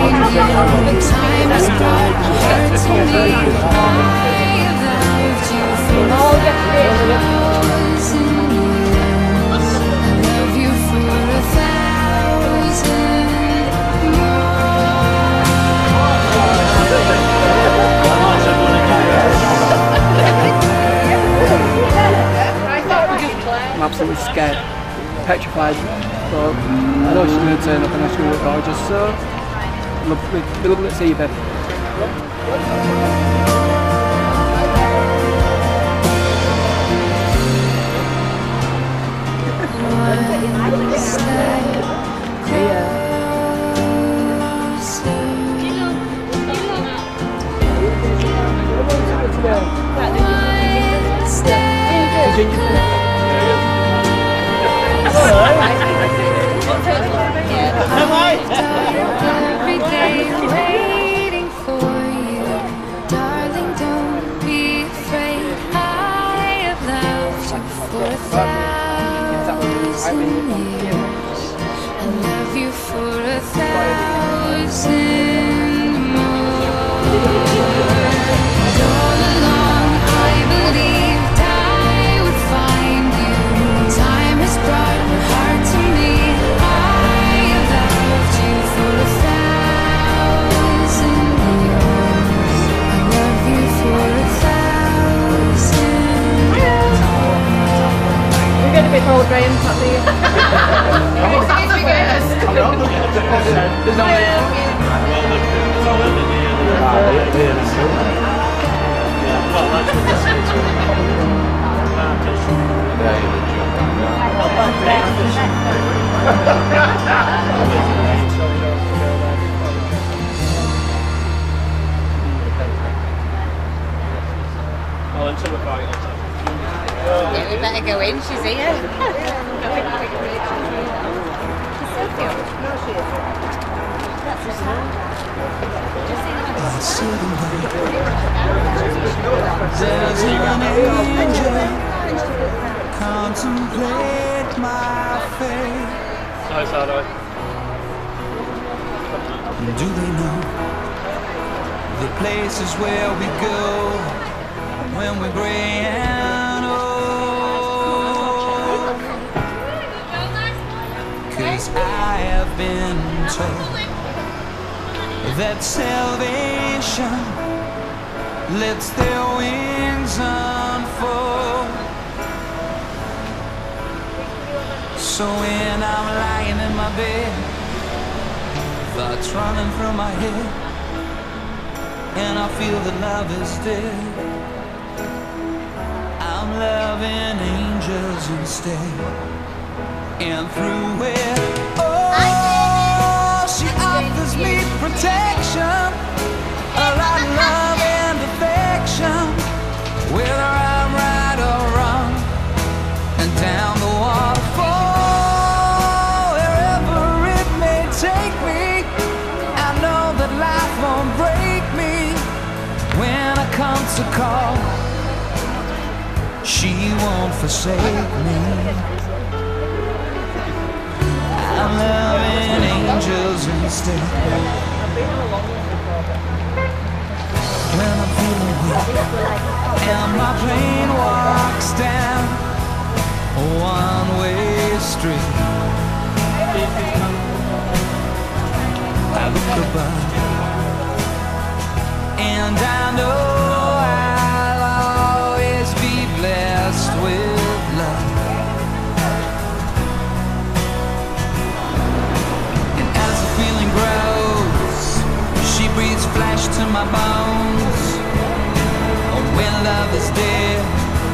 time has brought hurt to me. I have loved you for 1,000 years. I love you for 1,000 I'm absolutely scared, petrified, but I know she's going to turn up and she's going to look gorgeous, so it'll be lovely to see you, babe. Every day waiting for you, darling, don't be afraid. I have loved you for 1,000 years. I love you for 1,000 more. All along I believed I would find you. Time has brought your heart to me. I have loved you for 1,000 years. I love you for 1,000 years. We're going to be Pollard Rachel Clubb, are you? Yeah, we better go in, she's here. She's so cute. No, she is. That's her son. There's an angel contemplate my fate. Do they know the places where we go when we're gray and old? 'Cause I have been told that salvation lets their wings unfold. So when I'm lying in my bed, thoughts running through my head, and I feel that love is dead, I'm loving angels instead. And through it, oh, she offers me protection, a lot of love and affection, whether I'm right or wrong, and down the waterfall, wherever it may take me, I know that life won't break me. When I come to call, she won't forsake me. I'm loving angels instead. When I'm feeling weak and my plane walks down a one-way street, I look above and I know I'll always be blessed with love. And as the feeling grows, she breathes flesh to my bones. When love is dead,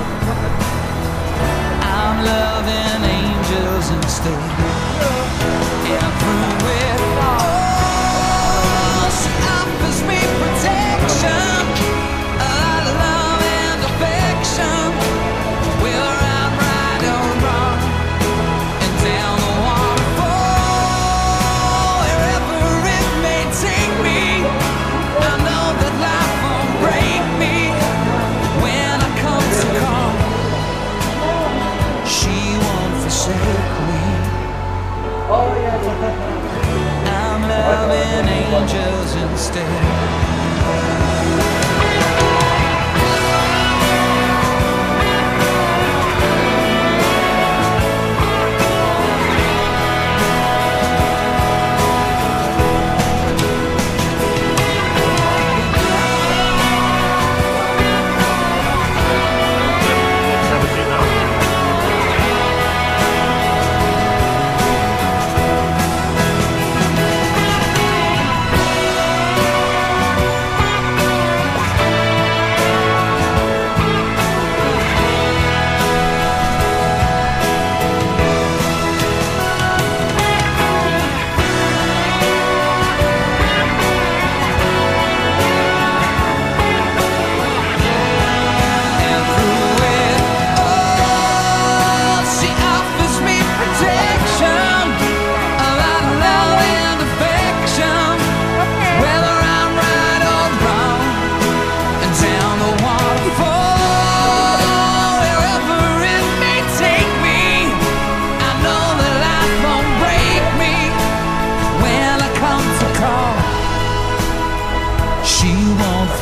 I'm loving angels instead. And through it all, she offers me protection, a lot of love and affection, whether I'm right or wrong, and down the waterfall, wherever it may take me, I know that life won't break me. When I come to call, she won't forsake me.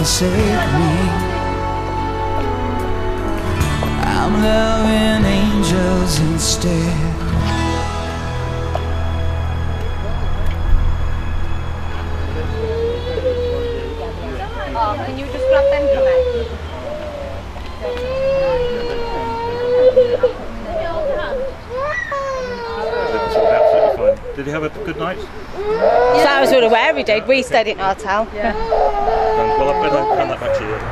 save me. I'm loving angels instead. Oh, can you just grab them for me? Absolutely fine. Did he have a good night? As far as we're aware, we did. We stayed in a hotel. Yeah. Well, I'd better hand that back to you.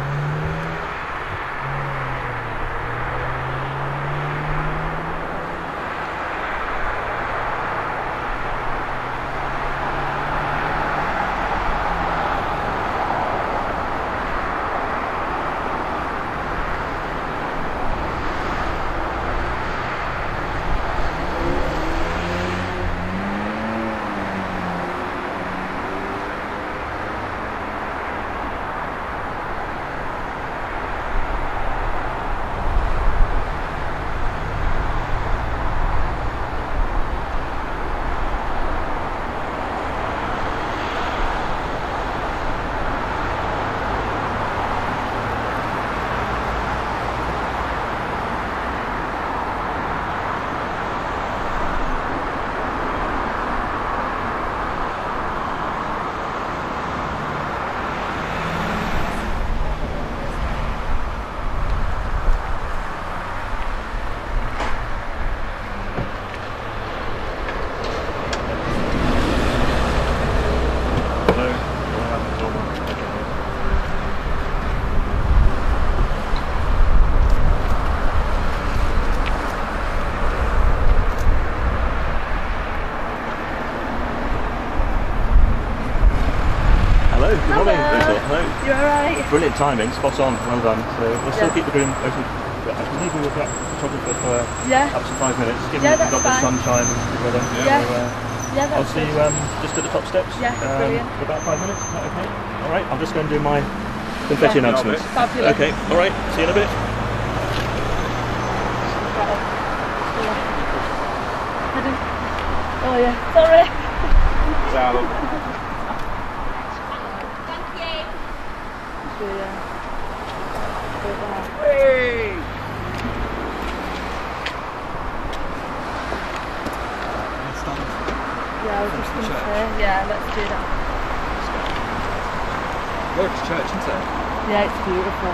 You alright? Brilliant timing, spot on, well done. So we'll still keep the room open. I believe we will get the photographer for up to 5 minutes, given that we've got the sunshine and the weather. Yeah. So, Yeah, I'll that's see you just at the top steps. Yeah, brilliant. For about 5 minutes, is that okay? Alright, I'll just go and do my confetti announcements. Fabulous. Okay, alright, see you in a bit. Oh yeah, sorry. Yeah, I was just going to say, yeah, let's do that. Gorgeous church, isn't it? Yeah, it's beautiful.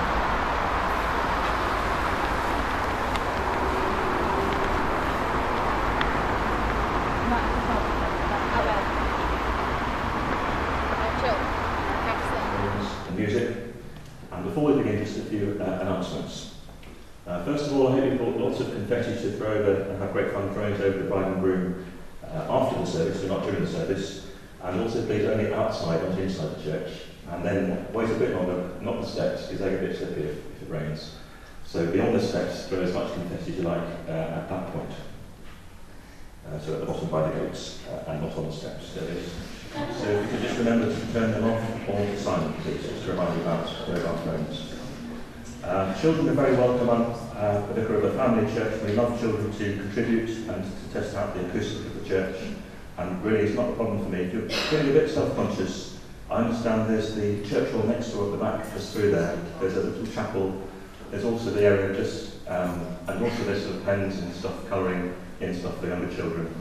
And music. And before we begin, just a few announcements. First of all, I hope you brought lots of confetti to throw over and have great fun throwing it over the bride and groom after the service, so not during the service. And also please only outside, not inside the church. And then wait a bit longer, not the steps, because they get a bit slippery if it rains. So beyond the steps, throw as much confetti as you like at that point. So at the bottom by the gates, and not on the steps. So if you could just remember to turn them off or silent, please, just to remind you about mobile phones. Children are very welcome. I'm the vicar of a family church. We love children to contribute and to test out the acoustics of the church. And really, it's not a problem for me. If you're feeling a bit self-conscious, I understand there's the church hall next door at the back, just through there. There's a little chapel. There's also the area just, and also there's sort of pens and stuff, colouring in stuff for younger children.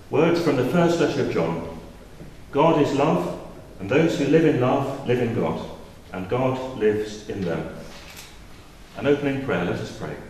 Words from the first letter of John. God is love, and those who live in love live in God, and God lives in them. An opening prayer, let us pray.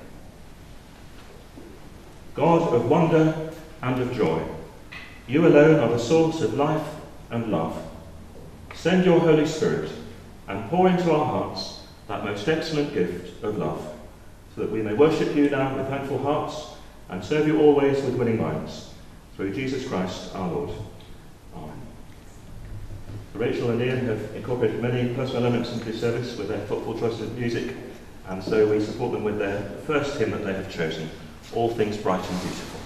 God of wonder and of joy, you alone are the source of life and love. Send your Holy Spirit and pour into our hearts that most excellent gift of love, so that we may worship you now with thankful hearts and serve you always with willing minds. Through Jesus Christ our Lord. Amen. Rachel and Ian have incorporated many personal elements into this service with their thoughtful choice of music, and so we support them with their first hymn that they have chosen, All Things Bright and Beautiful.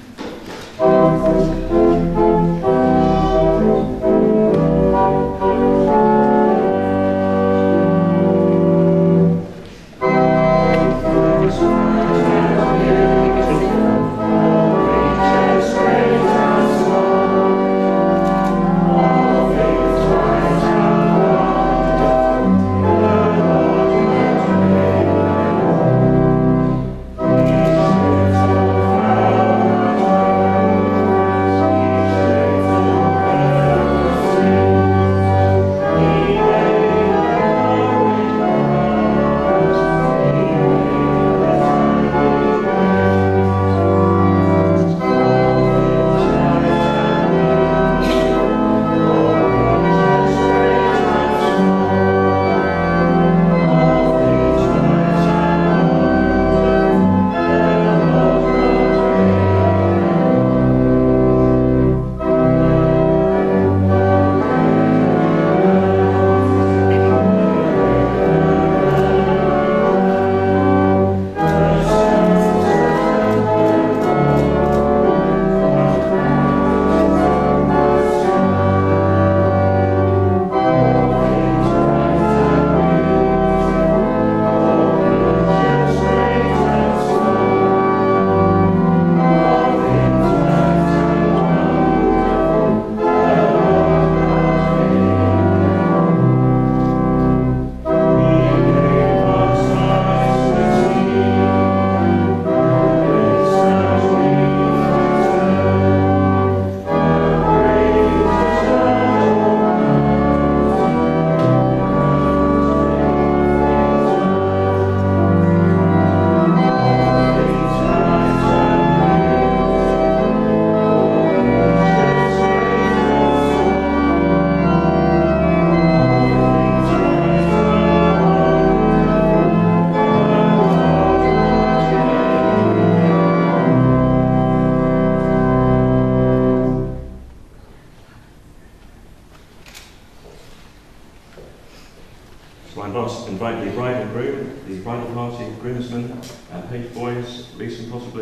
Invite the bride and groom, the bridal party, groomsmen, page boys, Lisa and possibly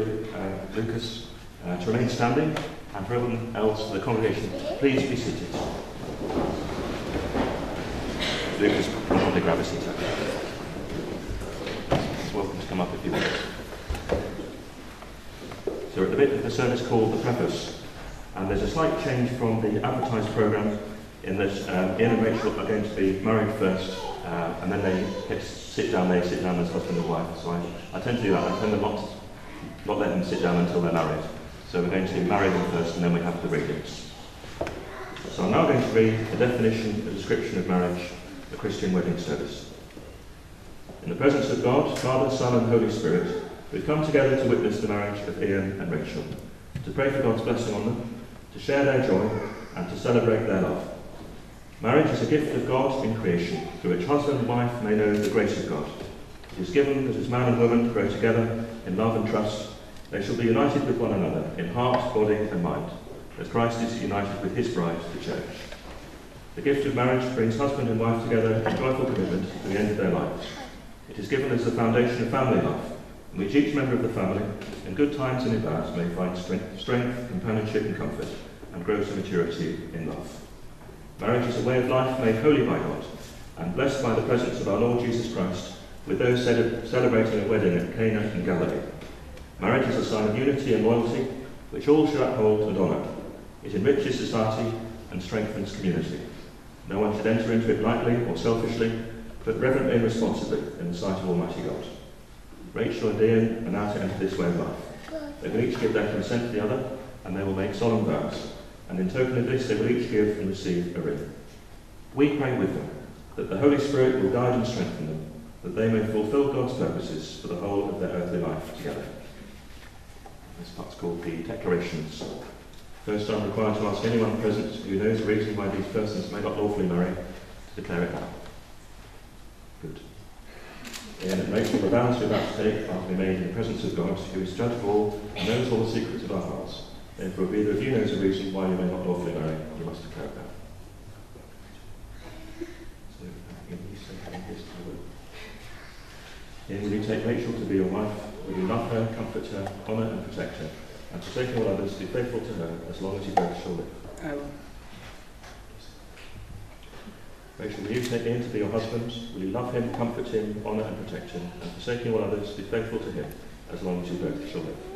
Lucas, to remain standing, and for everyone else, the congregation, please be seated. Lucas, probably grab a seat. He's welcome to come up if you want. So we're at the bit of the service called the preface, and there's a slight change from the advertised programme in that Ian and Rachel are going to be married first, and then they sit down as husband and wife. So I tend to do that. I tend to not let them sit down until they're married. So we're going to marry them first, and then we have the readings. So I'm now going to read a definition, a description of marriage, a Christian wedding service. In the presence of God, Father, Son and Holy Spirit, we've come together to witness the marriage of Ian and Rachel, to pray for God's blessing on them, to share their joy, and to celebrate their love. Marriage is a gift of God in creation, through which husband and wife may know the grace of God. It is given that as man and woman grow together in love and trust, they shall be united with one another in heart, body and mind, as Christ is united with his bride, the church. The gift of marriage brings husband and wife together in joyful commitment to the end of their lives. It is given as the foundation of family life, in which each member of the family, in good times and in bad, may find strength, companionship and comfort, and grow to maturity in love. Marriage is a way of life made holy by God, and blessed by the presence of our Lord Jesus Christ, with those celebrating a wedding at Cana in Galilee. Marriage is a sign of unity and loyalty, which all should uphold and honour. It enriches society and strengthens community. No one should enter into it lightly or selfishly, but reverently and responsibly in the sight of Almighty God. Rachel and Ian are now to enter this way of life. They can each give their consent to the other, and they will make solemn vows, and in token of this they will each give and receive a ring. We pray with them that the Holy Spirit will guide and strengthen them, that they may fulfil God's purposes for the whole of their earthly life together. This part's called the declarations. First, I'm required to ask anyone present who knows the reason why these persons may not lawfully marry to declare it now. Good. Ian and Rachel, the vows you're about to take are to be made in the presence of God, who is judge of all and knows all the secrets of our hearts. Therefore, if either of you knows the reason why you may not lawfully marry, you must declare it now. So, Ian, will you say this to her? Ian, will you take Rachel to be your wife? Will you love her, comfort her, honour and protect her, and forsaking all others, be faithful to her as long as you both shall live? I will. Rachel, will you take Ian to be your husband? Will you love him, comfort him, honour and protect him, and forsaking all others, be faithful to him as long as you both shall live?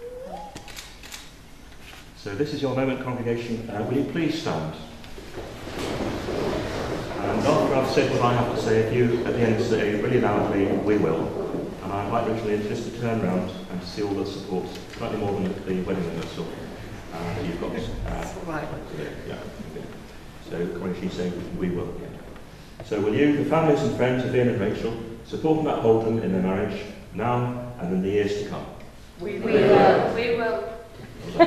So this is your moment, congregation. Will you please stand? And after I've said what I have to say, if you at the end say really loudly, we will. And I invite Rachel in just to turn round and to see all the support, slightly more than the wedding rehearsal that you've got. Right. Yeah. So, congregation, say we will. So will you, the families and friends of Ian and Rachel, support and uphold them in their marriage, now and in the years to come? We will. We will. Good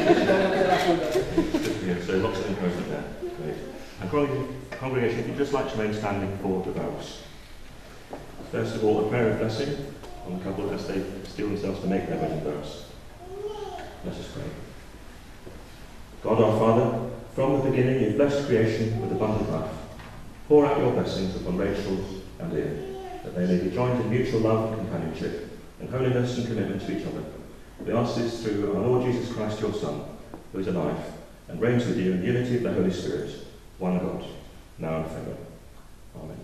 to hear. So lots of encouragement there. Great. And congregation, if you'd just like to remain standing for the vows. First of all, a prayer of blessing on the couple as they steel themselves to make their wedding vows. Let us pray. God our Father, from the beginning you've blessed creation with abundant life. Pour out your blessings upon Rachel and Ian, that they may be joined in mutual love and companionship, and holiness and commitment to each other. We ask this through our Lord Jesus Christ, your Son, who is alive, and reigns with you in the unity of the Holy Spirit, one God, now and forever. Amen.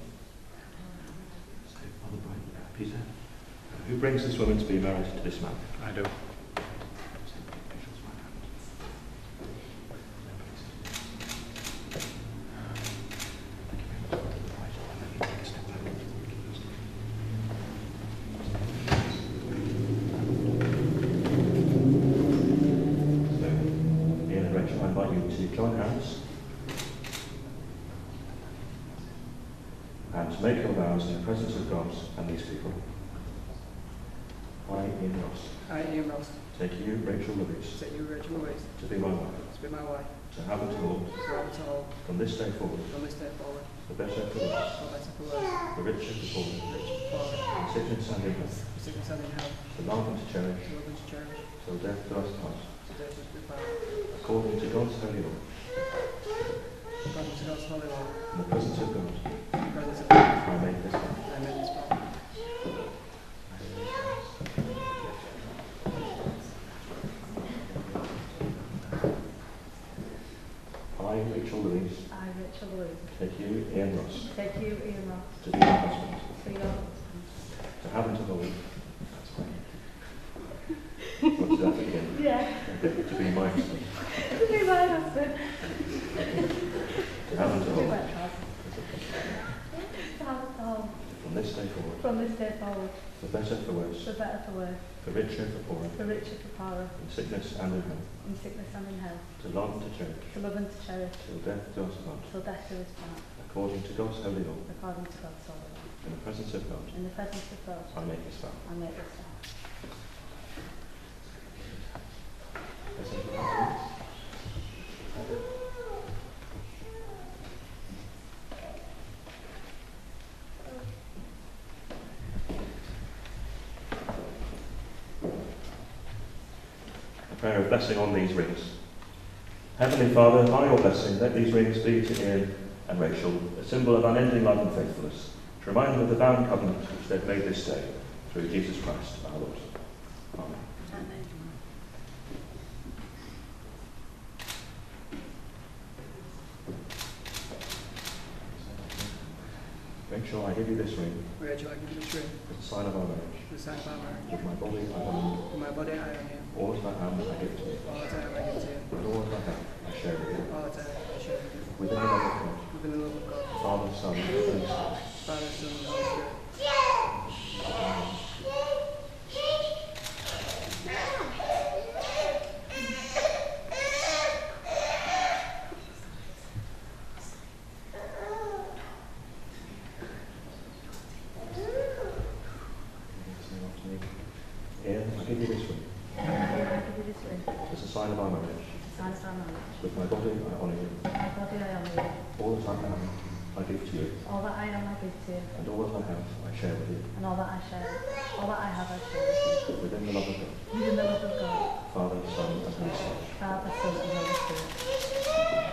Peter, who brings this woman to be married to this man? I do. Join hands and to make your vows in the presence of God and these people. I, Ian Ross, I, Ian Ross, take you, Rachel Louise, take you, Rachel Louise, to be my wife, to be my wife, to have and to hold, from this day forward, for better for worse, for richer for poorer, in sickness and in health, to love and to cherish, till death do us part, according to God's holy law. In the presence of God, I make this vow. I, Rachel Louise, take you, Ian Ross, to be my husband, to have and to hold. That's fine. What's that again? Yeah. To be my husband. To be my husband. To have and to hold. From this day forward. From this day forward. For better, for worse. For better, for worse. For richer, for poorer. For richer, for poorer. In sickness and in health. In sickness and in health. To love and to cherish. To love and to cherish. Till death do us part. Till death do us part. According to God's holy law. According to God's holy law. In the presence of God. In the presence of God. I make this vow. I make this vow. A prayer of blessing on these rings. Heavenly Father, by your blessing, let these rings be to Ian and Rachel a symbol of unending love and faithfulness, to remind them of the bound covenant which they've made this day, through Jesus Christ our Lord. Amen. Rachel, I give you this ring. Rachel, I give you this ring. As a sign of our marriage. The sign of our marriage. With my body I honor you. With my body I honor you. All that I am I give to you. All that I am I give to you. And all that I have I share with you. All that I have I share with you. Within the love of God. Within the love of God. Father, Son, and Holy Spirit. Father, Son, and Holy Spirit. our marriage. With my body, I honour you. My body I honour you. All that I am, I give to you. All that I am I give to you. And all that I have, I share with you. And all that I have I share with you. Within the love of God. Within the love of God. Father, Son, and Holy Spirit. Father, Son, and Holy Spirit.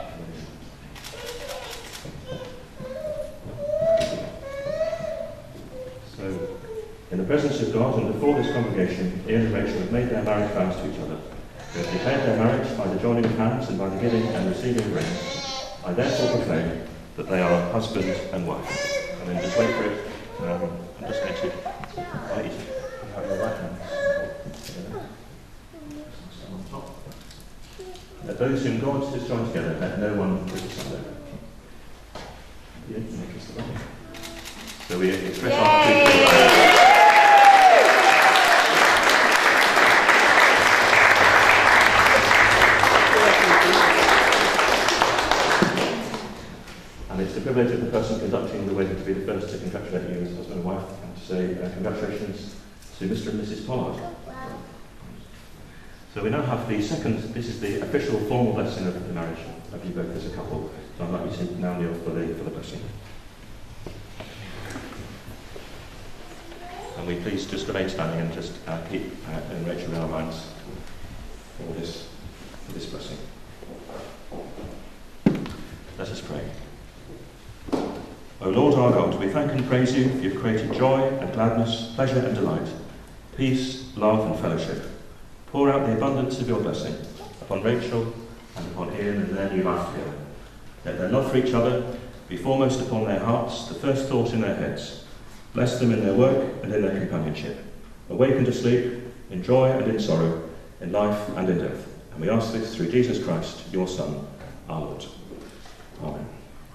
So, in the presence of God and before this congregation, Ian and Rachel have made their marriage vows to each other. They have declared their marriage by the joining of hands and by the giving and receiving of rings. I therefore proclaim that they are husband and wife. And then just wait for it. I'm just going to invite you to have your right hand. On top. Let those whom God has joined together, let no one put asunder. Yeah, make us the right. So we express our appreciation. And it's the privilege of the person conducting the wedding to be the first to congratulate you as husband and wife and to say congratulations to Mr. and Mrs. Pollard. So we now have the second, this is the official formal blessing of the marriage of you both as a couple. So I'd like you to now kneel for the blessing. And we please just remain standing and just keep and Rachel in our minds for this blessing. Let us pray. O Lord our God, we thank and praise you for you've created joy and gladness, pleasure and delight, peace, love and fellowship. Pour out the abundance of your blessing upon Rachel and upon Ian and their new life together. Let their love for each other be foremost upon their hearts, the first thought in their heads. Bless them in their work and in their companionship. Awaken to sleep, in joy and in sorrow, in life and in death. And we ask this through Jesus Christ, your Son, our Lord. Amen.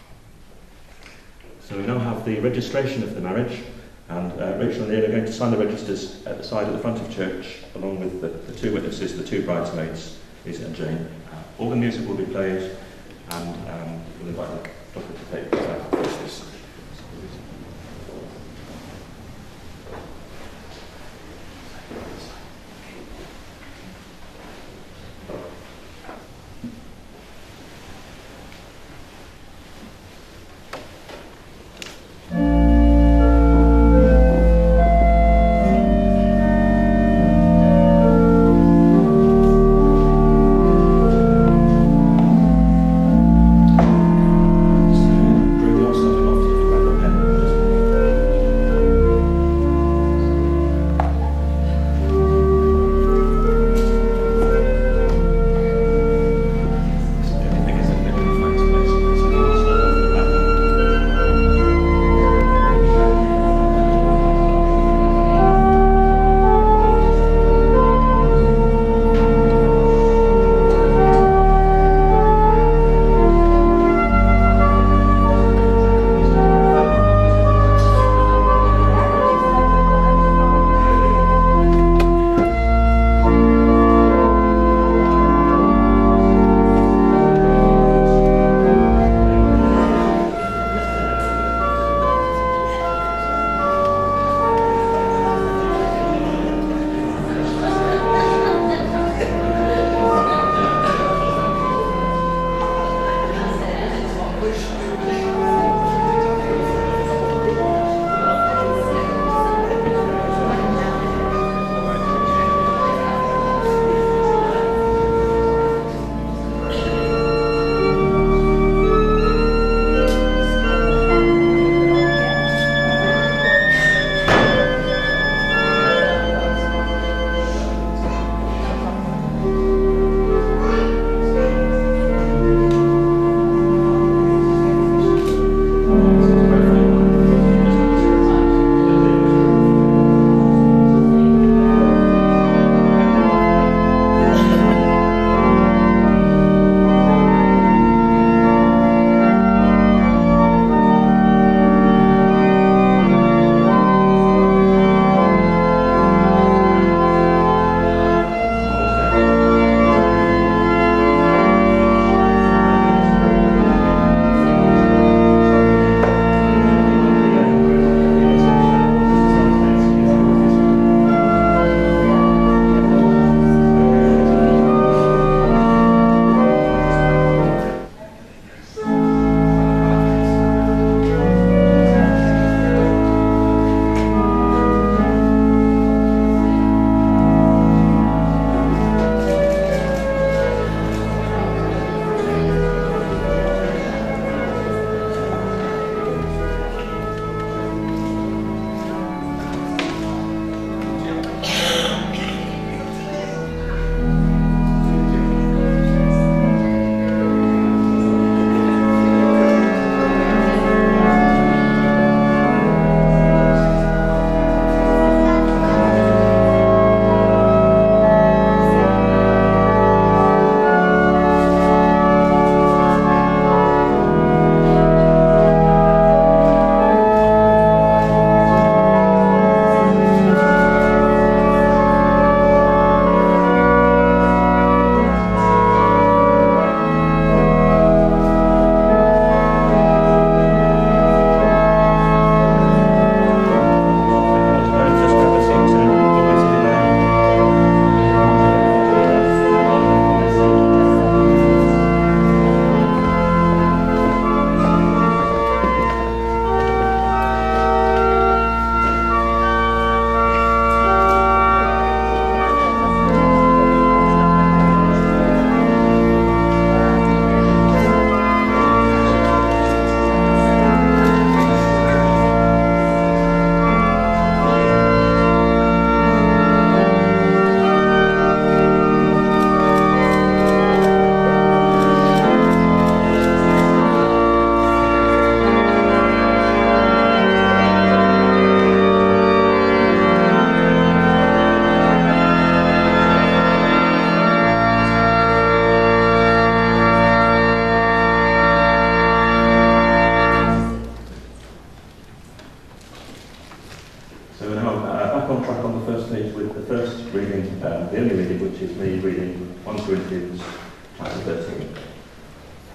So we now have the registration of the marriage, and Rachel and Ian are going to sign the registers at the side at the front of church, along with the two witnesses, the two bridesmaids, Lisa and Jane. All the music will be played, and we'll invite the doctor to take this. Bring your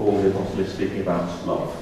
Paul the Apostle is speaking about love.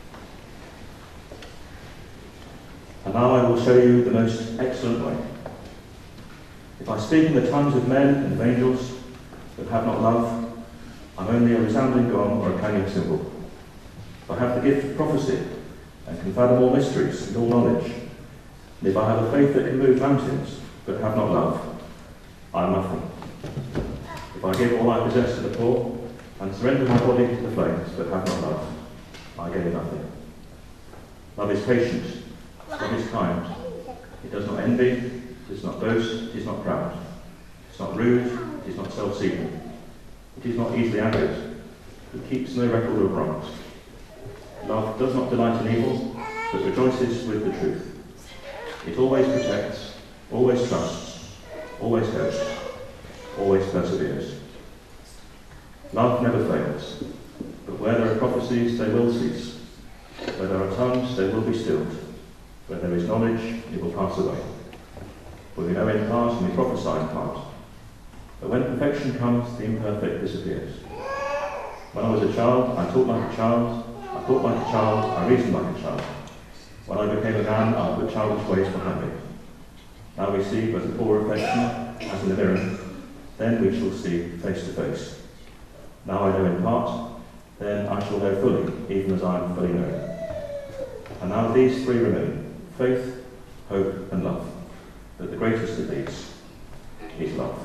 And now I will show you the most excellent way. If I speak in the tongues of men and of angels, but have not love, I'm only a resounding gong or a clanging cymbal. If I have the gift of prophecy and can fathom all mysteries and all knowledge, and if I have a faith that can move mountains, but have not love, I am nothing. If I give all I possess to the poor, and surrender my body to the flames, but have not love, I gain nothing. Love is patient, love is kind. It does not envy, it does not boast, it is not proud. It is not rude, it is not self-seeking. It is not easily angered. It keeps no record of wrongs. Love does not delight in evil, but rejoices with the truth. It always protects, always trusts, always hopes, always perseveres. Love never fails, but where there are prophecies, they will cease. Where there are tongues, they will be stilled. Where there is knowledge, it will pass away. For we know in part and we prophesy in part. But when perfection comes, the imperfect disappears. When I was a child, I talked like a child, I thought like a child, I reasoned like a child. When I became a man, I put childish ways behind me. Now we see but a poor reflection, as in a mirror. Then we shall see face to face. Now I know in part, then I shall know fully, even as I am fully known. And now these three remain, faith, hope, and love. But the greatest of these is love.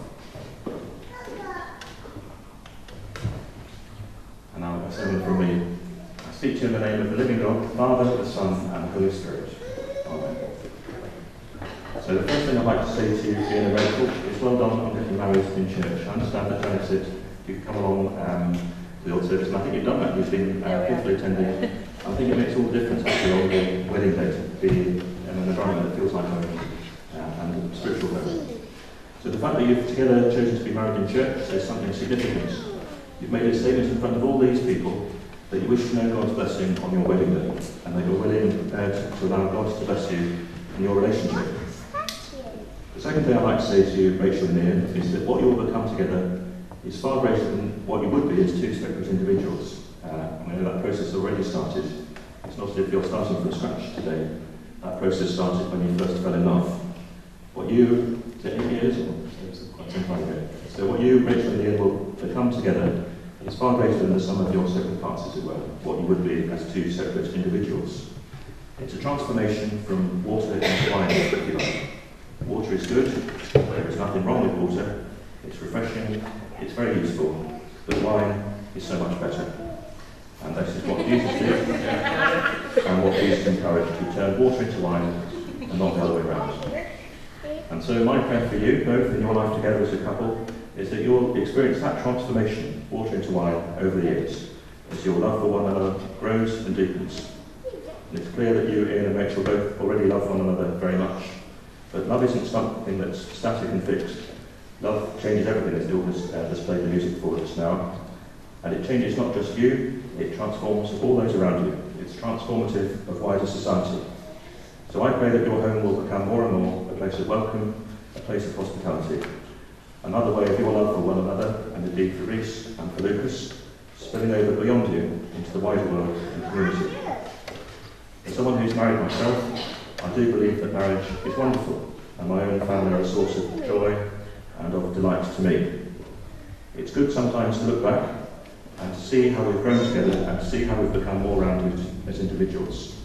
And now a sermon from me. I speak to you in the name of the living God, Father, the Son, and the Holy Spirit. Amen. So the first thing I'd like to say to you, Ian and Rachel, is well done on getting married in church. I understand that Janet said you can come along to the old service, and I think you've done that. You've been faithfully attending. I think it makes all the difference actually on the wedding day to be in an environment that feels like home and a spiritual home. So the fact that you've together chosen to be married in church says something significant. You've made a statement in front of all these people that you wish to know God's blessing on your wedding day, and that you're willing and prepared to allow God to bless you in your relationship. The second thing I'd like to say to you, Rachel and Ian, is that what you will become together is far greater than what you would be as two separate individuals. And I know that process has already started. It's not as if you're starting from scratch today. That process started when you first fell in love. What you, is it 8 years or quite some time ago? So what you, Rachel and Ian, will become together is far greater than the sum of your separate parts, as it were, what you would be as two separate individuals. It's a transformation from water into wine, if you like. Water is good, there is nothing wrong with water, it's refreshing, it's very useful, but wine is so much better. And this is what Jesus did, and what Jesus encouraged, to turn water into wine, and not the other way around. And so my prayer for you, both in your life together as a couple, is that you'll experience that transformation, water into wine, over the years, as your love for one another grows and deepens. And it's clear that you, Ian and Rachel, both already love one another very much. But love isn't something that's static and fixed. Love changes everything, as Neil has displayed the music for us now. And it changes not just you, it transforms all those around you. It's transformative of wider society. So I pray that your home will become more and more a place of welcome, a place of hospitality. Another way of your love for one another, and indeed for Reese and for Lucas, spilling over beyond you into the wider world and community. As someone who's married myself, I do believe that marriage is wonderful, and my own family are a source of joy and of delight to me. It's good sometimes to look back and to see how we've grown together and to see how we've become more rounded as individuals.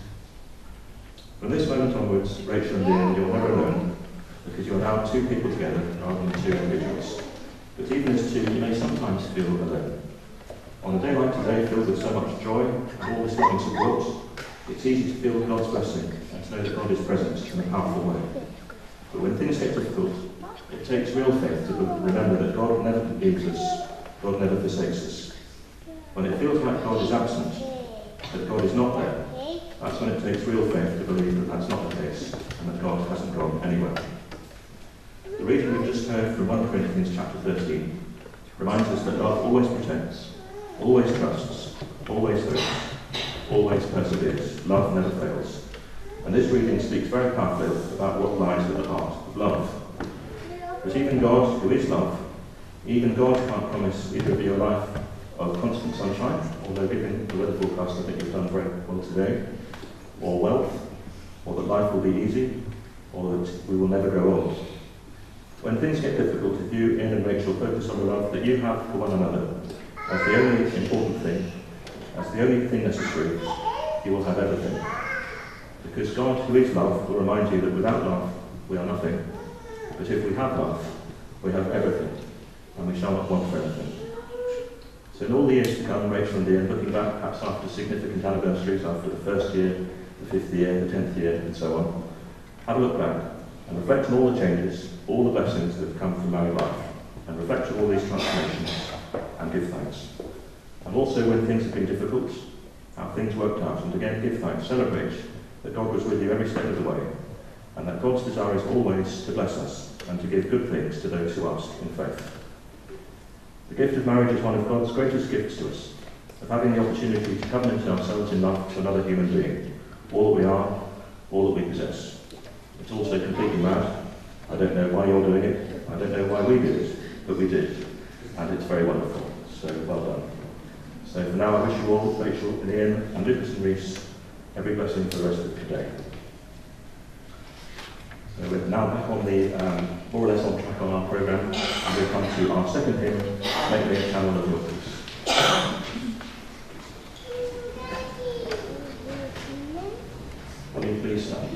From this moment onwards, Rachel and Ian, you're never alone, because you're now two people together rather than two individuals. But even as two, you may sometimes feel alone. On a day like today, filled with so much joy and all this loving support, it's easy to feel God's blessing and to know that God is present in a powerful way. But when things get difficult, it takes real faith to remember that God never leaves us, God never forsakes us. When it feels like God is absent, that God is not there, that's when it takes real faith to believe that that's not the case and that God hasn't gone anywhere. The reading we've just heard from 1 Corinthians chapter 13 reminds us that love always protects, always trusts, always hopes, always perseveres. Love never fails. And this reading speaks very powerfully about what lies at the heart of love. But even God, who is love, even God can't promise either of you a life of constant sunshine, although giving forecast I think you've done very well today, or wealth, or that life will be easy, or that we will never grow old. When things get difficult, if you, Ian and Rachel, focus on the love that you have for one another as the only important thing, as the only thing necessary, you will have everything. Because God, who is love, will remind you that without love, we are nothing. But if we have love, we have everything, and we shall not want for anything. So in all the years to come, Rachel and Ian, looking back perhaps after significant anniversaries, after the first year, the 5th year, the 10th year, and so on, have a look back and reflect on all the changes, all the blessings that have come from married life, and reflect on all these transformations, and give thanks. And also when things have been difficult, how things worked out, and again give thanks, celebrate that God was with you every step of the way, and that God's desire is always to bless us, and to give good things to those who ask in faith. The gift of marriage is one of God's greatest gifts to us, of having the opportunity to covenant ourselves in love to another human being, all that we are, all that we possess. It's also completely mad. I don't know why you're doing it, I don't know why we did it, but we did, and it's very wonderful, so well done. So for now, I wish you all, Rachel and Ian and Lucas and Reese, every blessing for the rest of today. So we're now back on the, more or less on track on our programme, and we'll come to our second hymn, Make Me a Channel of Your Peace. Will you please stand?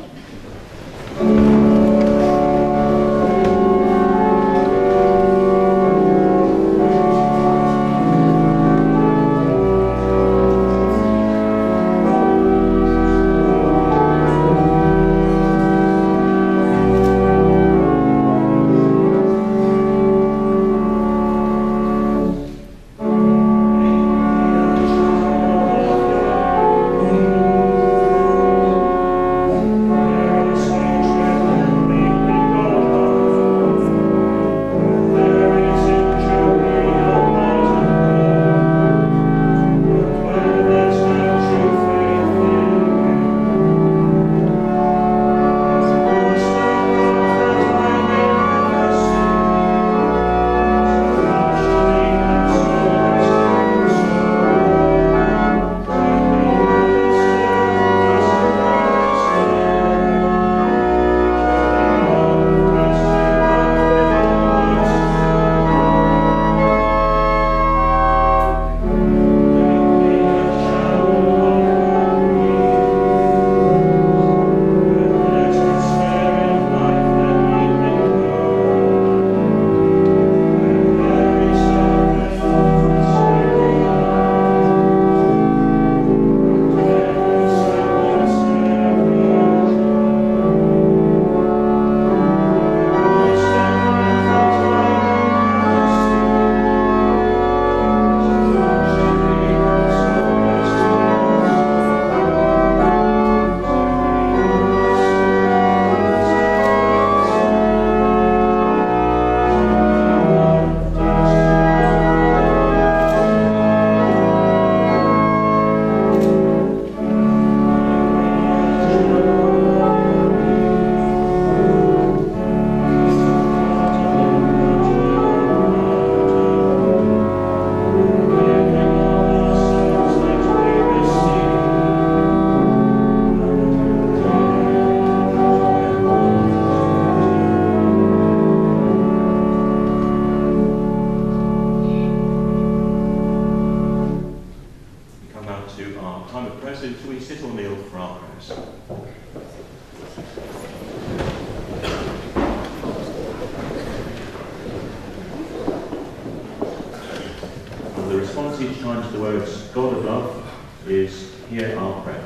Each time to the words, God of love, is hear our prayer.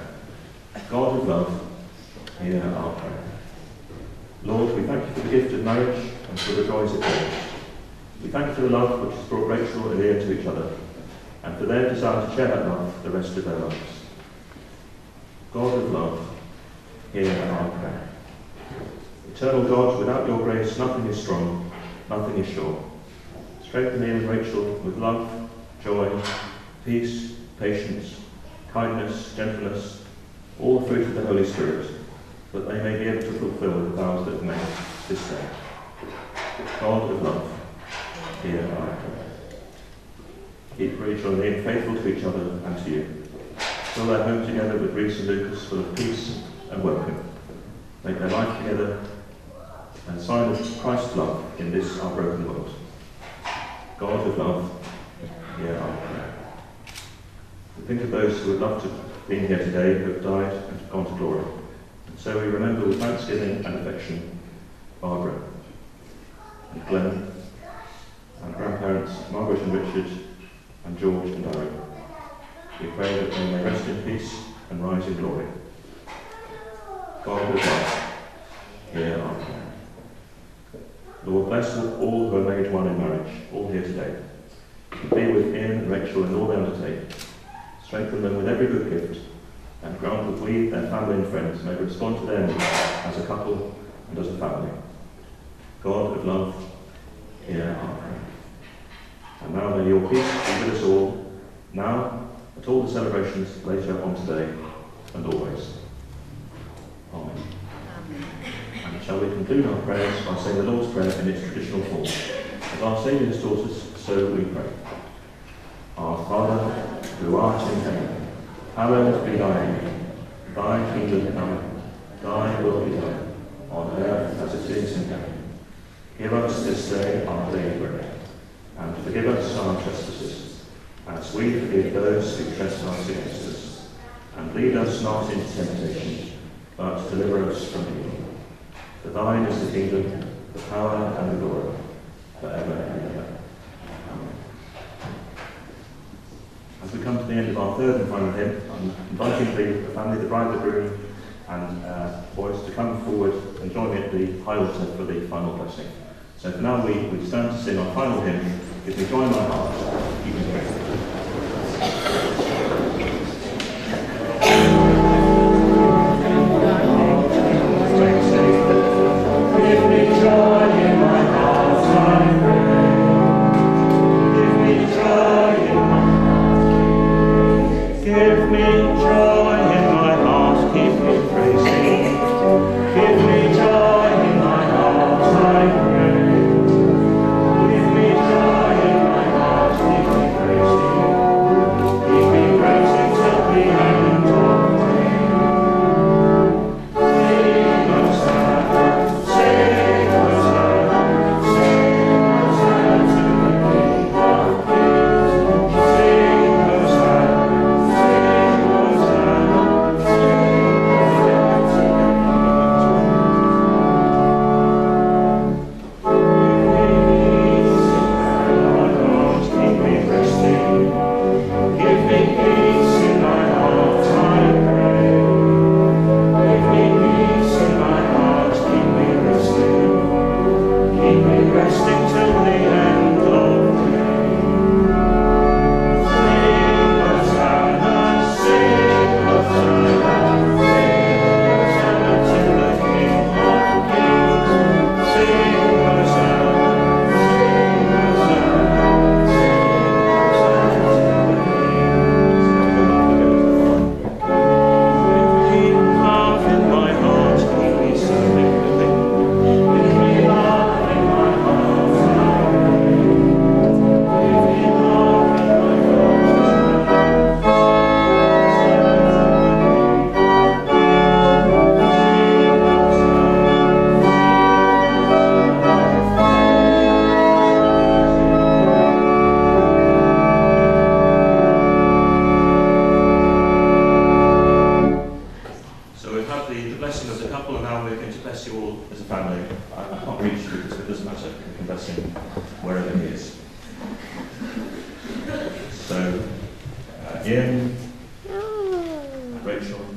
God of love, hear our prayer. Lord, we thank you for the gift of marriage and for the joys it brings. We thank you for the love which has brought Rachel and Ian to each other, and for their desire to share that love the rest of their lives. God of love, hear our prayer. Eternal God, without your grace nothing is strong, nothing is sure. Strengthen Ian and Rachel with love, joy, peace, patience, kindness, gentleness, all the fruit of the Holy Spirit, that they may be able to fulfill the vows that have made this day. God of love, hear our prayer. Keep Rachel and Ian faithful to each other and to you. Fill their home together with Reese and Lucas full of peace and welcome. Make their life together a sign of Christ's love in this our broken world. God of love, hear our prayer. We think of those who would love to be here today, who have died and have gone to glory. And so we remember with thanksgiving and affection Barbara and Glenn and grandparents Margaret and Richard and George and Irene. We pray that they may rest in peace and rise in glory. God of love, hear our prayer. Lord, bless all who are made one in marriage, all here today. Be with Ian and Rachel in all they undertake. Strengthen them with every good gift, and grant that we, their family and friends, may respond to their needs as a couple and as a family. God of love, hear our prayer. And now may your peace be with us all, now, at all the celebrations later on today, and always. Amen. And shall we conclude our prayers by saying the Lord's Prayer in its traditional form? As our Saviour has taught us, so we pray. Our Father, who art in heaven, hallowed be thy name. Thy kingdom come, thy will be done, on earth as it is in heaven. Give us this day our daily bread, and forgive us our trespasses, as we forgive those who trespass against us. And lead us not into temptation, but deliver us from evil. For thine is the kingdom, the power, and the glory, forever and ever. Amen. As we come to the end of our third and final hymn, I'm inviting the family, the bride, the groom, and boys to come forward and join me at the high altar for the final blessing. So for now, we stand to sing our final hymn. If we join my heart, you can pray. Ian, Rachel,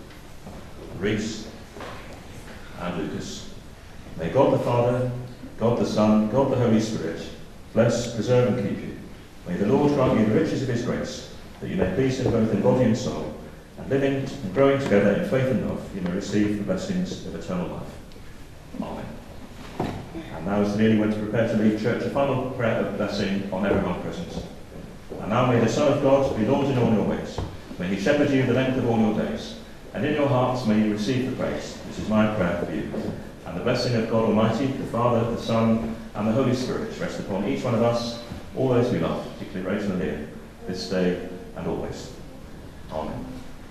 Reese, and Lucas. May God the Father, God the Son, God the Holy Spirit bless, preserve, and keep you. May the Lord grant you the riches of his grace, that you may please him both in body and soul, and living and growing together in faith and love, you may receive the blessings of eternal life. Amen. And now, as the nearly went to prepare to leave church, a final prayer of blessing on everyone present. And now may the Son of God be Lord in all your ways. May he shepherd you the length of all your days. And in your hearts may you receive the praise. This is my prayer for you. And the blessing of God Almighty, the Father, the Son, and the Holy Spirit rest upon each one of us, all those we love, particularly Rachel and Ian, this day and always. Amen.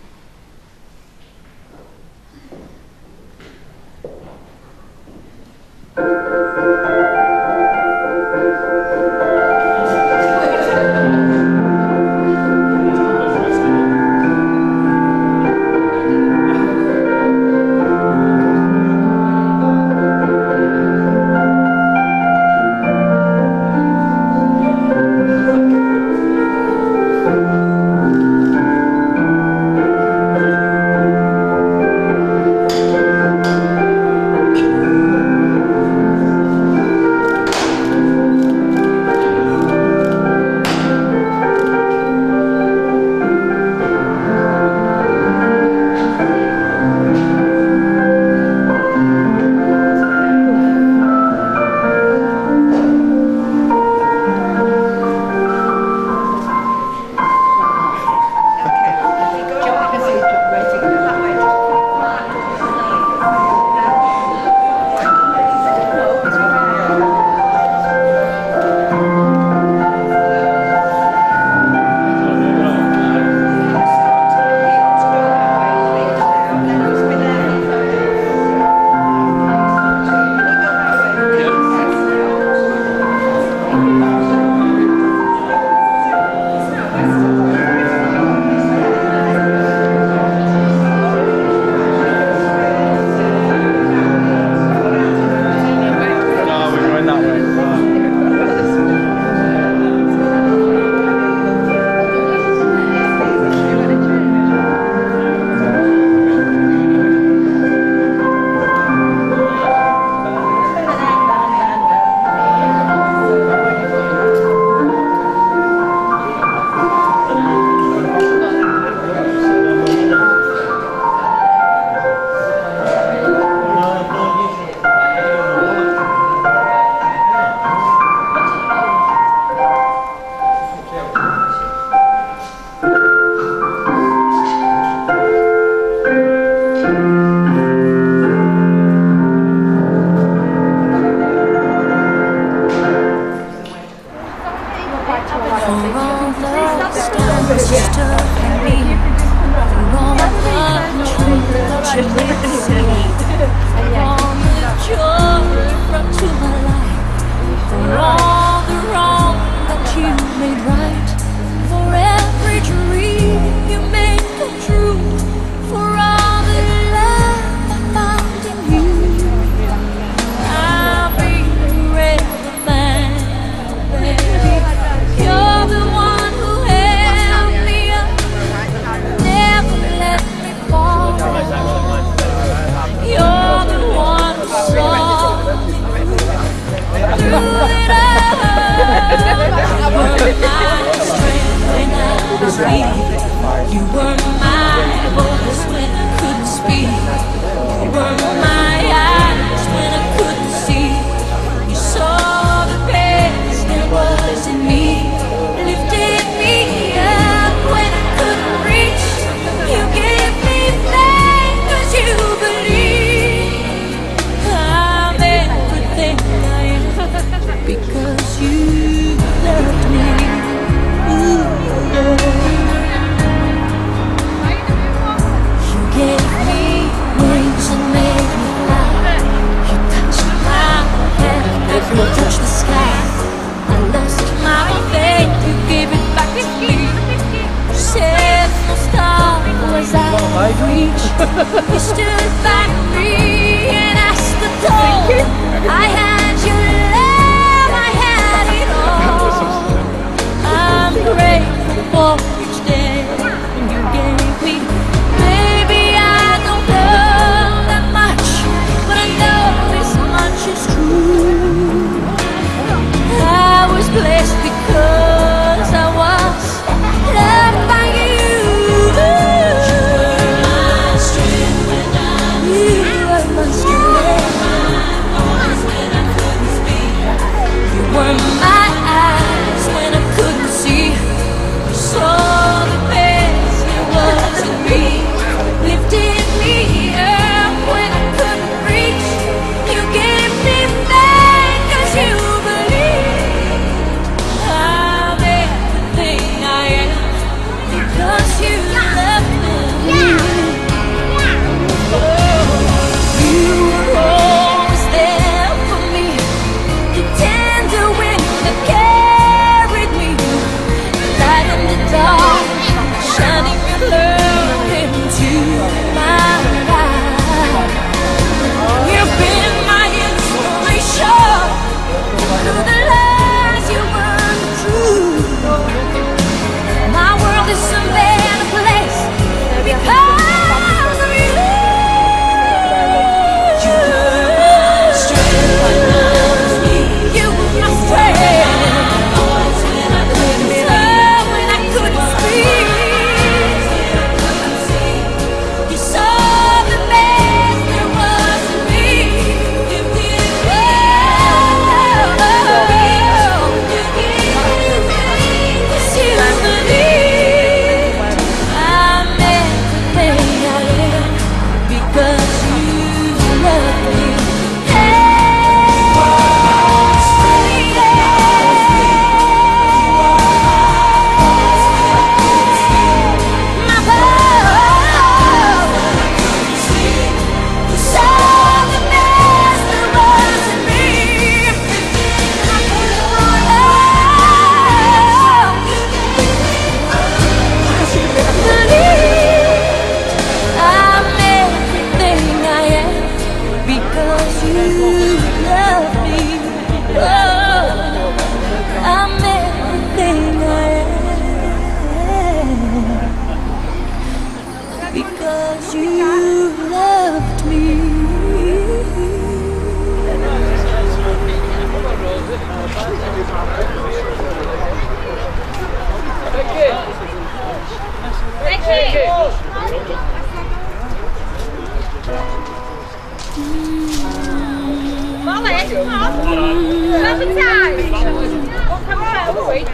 stood for me. And all the truth you did see. All the joy you brought to my life. For all the wrong that you made right. For every dream you made come true. For all the love I found in you. I'll be forever thankful, baby. You're the one who held me up, never let me fall. You're the one who saw me through it all. You were my strength when I was weak. You were my voice when I couldn't speak. You were my eyes when I couldn't see. You saw the best there was in me. Lifted me up when I couldn't reach. You gave me faith 'cause you believe I'm everything I am because you loved me. Ooh, yeah. You gave me wings and made me fly. You touched my head, let me touch the sky. I lost my faith, you gave it back to me. You said no star was out of reach. You stood by me and asked the toll. I had your love, I had it all. I'm grateful for each day you gave me. Maybe I don't know that much, but I know this much is true. I was blessed because I was loved by you. You were my strength when I was weak. You were my eyes when I couldn't see. You saw the best there was in me. Lifted me up when I couldn't reach. You gave me faith 'cause you believe I'm everything I am because you love me. You were always there for me. The tender wind that carried me. Light in the dark, shining through into my life. You've been my inspiration. Through the lies you weren't true. My world is a better place because of you. You were my strength when I was weak. You were my strength. When I couldn't speak. You saw the best there was in me. You did well. You gave me 'cause you believe I'm everything I am because you love me. My love, you saw the best there was in me. Believe I'm everything I am because you love me. Oh, I'm everything I am because you loved me. Molly, come on. Another time. Come on, wait.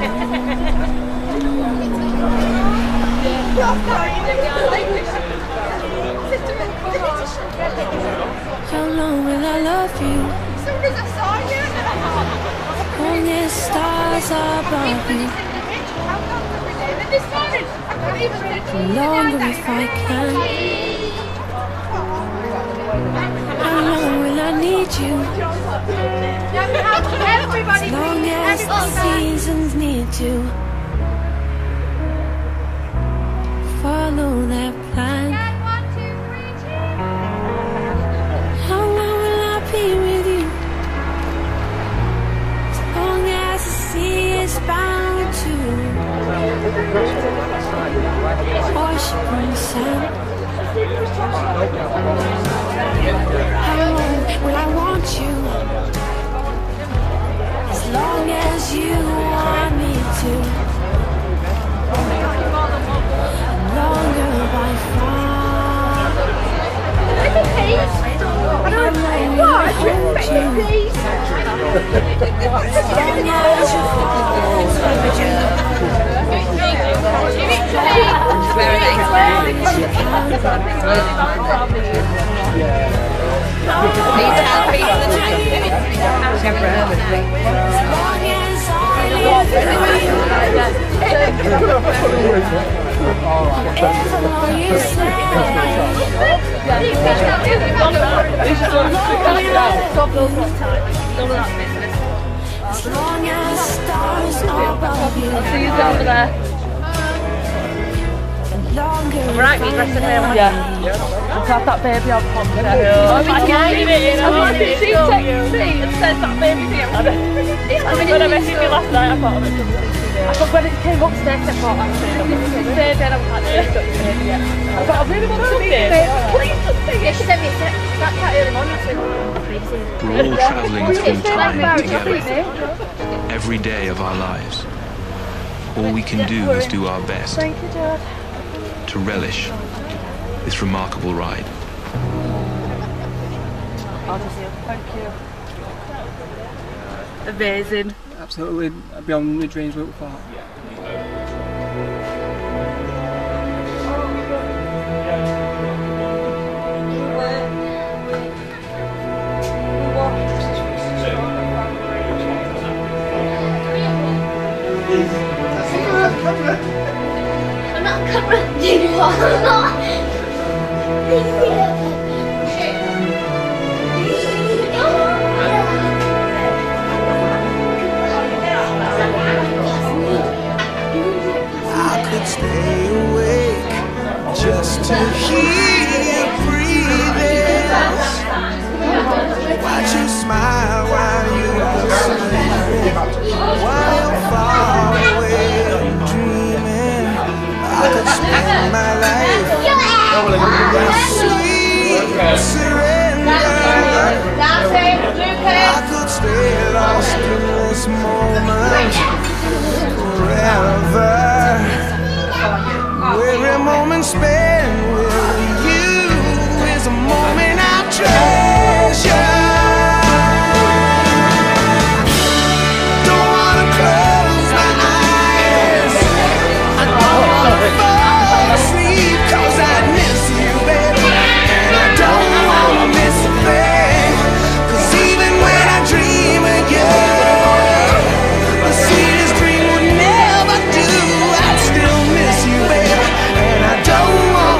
How long will I love you? As soon as I saw you. Only stars are above you. How come we did it? longer if I can. How long will I need you? As long as the seasons need to follow their plan. How long will I be with you? As long as the sea is bound to worship on the sand. How long will I want you? As long as you want me to. Longer by far. How long will I hold you? As long as you hold you. As long as stars above you. I'll see you down there. Right, you dressed in there. Yeah. I'll have that baby on pop there. Oh my God. She texted me and said that baby's here. When I messaged me last night, I thought it was I thought when it came upstairs, I thought I was saying, then I was like, I got the baby yet. I thought, I really want to see it. Please don't see it. Yeah, she sent me a text that early morning. We're all travelling through time together, every day of our lives. All we can do is do our best to relish this remarkable ride. Thank you. Amazing. Absolutely beyond my dreams what we thought. I'm not correcting you. I'm not. I could stay awake just to hear you breathing. Watch you smile while you sleep, while you're far away dreaming. I could spend my life in sweet surrender. I could stay lost in this moment forever. Every moment spent with you is a moment I treasure. Don't wanna close my eyes. I don't wanna fall asleep 'cause I miss you, baby. And I don't wanna miss a thing. 'Cause even when I dream of you, the sweetest dream would never do. I still miss you, baby. And I don't want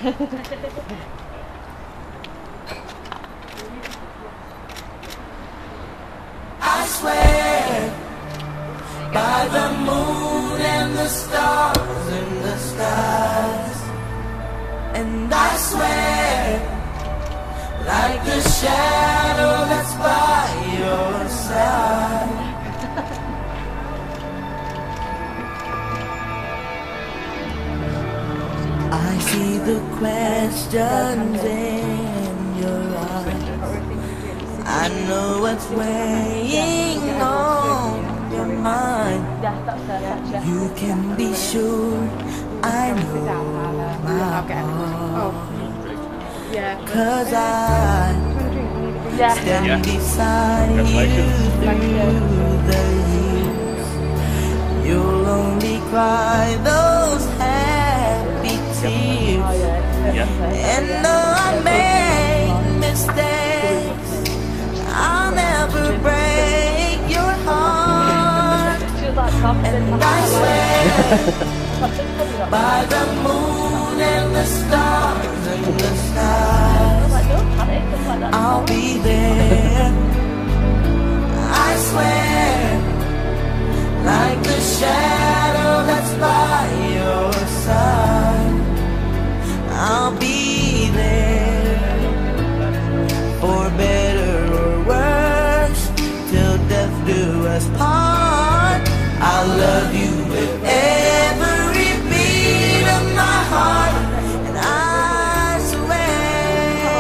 I swear by the moon and the stars in the skies, and I swear like the shadow that's by your side. I see the questions in your eyes. I know what's weighing on your mind. You can be sure I know my heart. 'Cause I stand beside you through the years. You'll only cry those happy tears. And though I make mistakes, I'll never break your heart. And I swear by the moon and the stars in the skies, I'll be there. I swear like the shadow that's by your side, I'll be there. For better or worse, till death do us part. I'll love you with every beat of my heart. And I swear,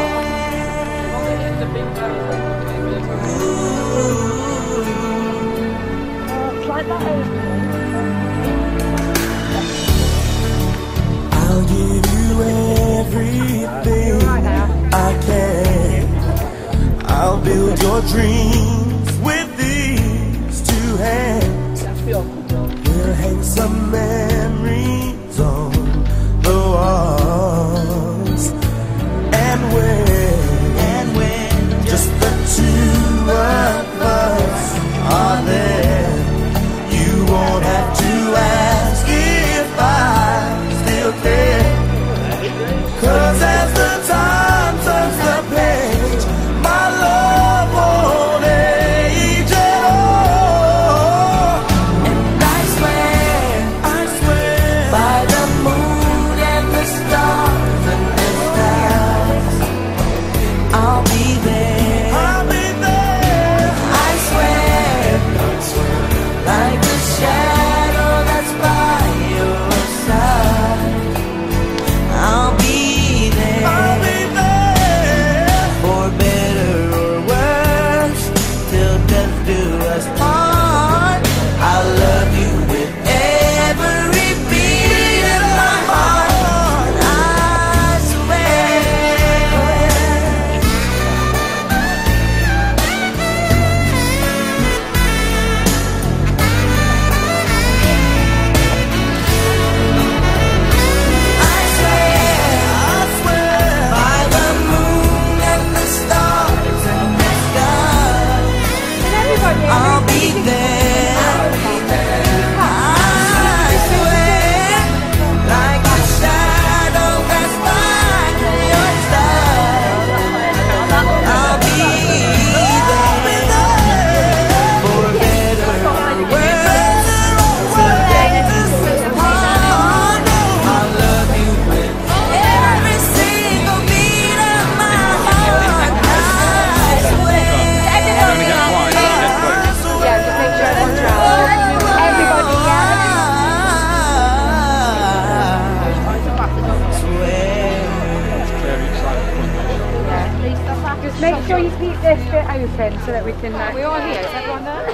I'll give you everything I can. I'll build your dreams with these two hands. We'll hang some memories on the walls. And when just the two of us are there, you won't have to ask if I still care. 'Cause as the time turns the page, my love won't age at all. And I swear by the moon and the stars and the skies, I'll be there. I swear like the shadow that's by your side, I'll be there. For better or worse, till death do us part. I'll love you with every beat of my heart. I swear. I swear by the moon and the stars and the sky, I'll be there. I swear like the shadow that's by your side, I'll be there. For better or worse, till death do us part. I'll love you with every single beat of my heart. I swear. Make sure you keep this bit open so that we can. We all here. Is everyone there?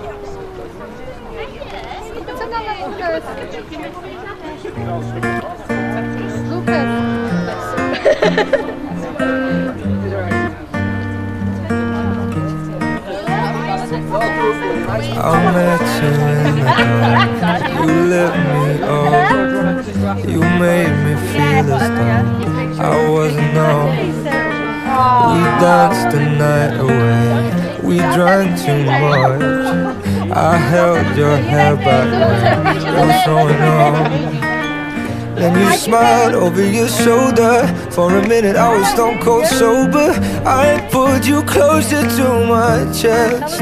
I met you in the dark. You lit me up. You made me feel as though I wasn't known. We danced the night away. We drank too much. I held your hair back when you were showing off. Then you smiled over your shoulder. For a minute I was stone cold sober. I pulled you closer to my chest,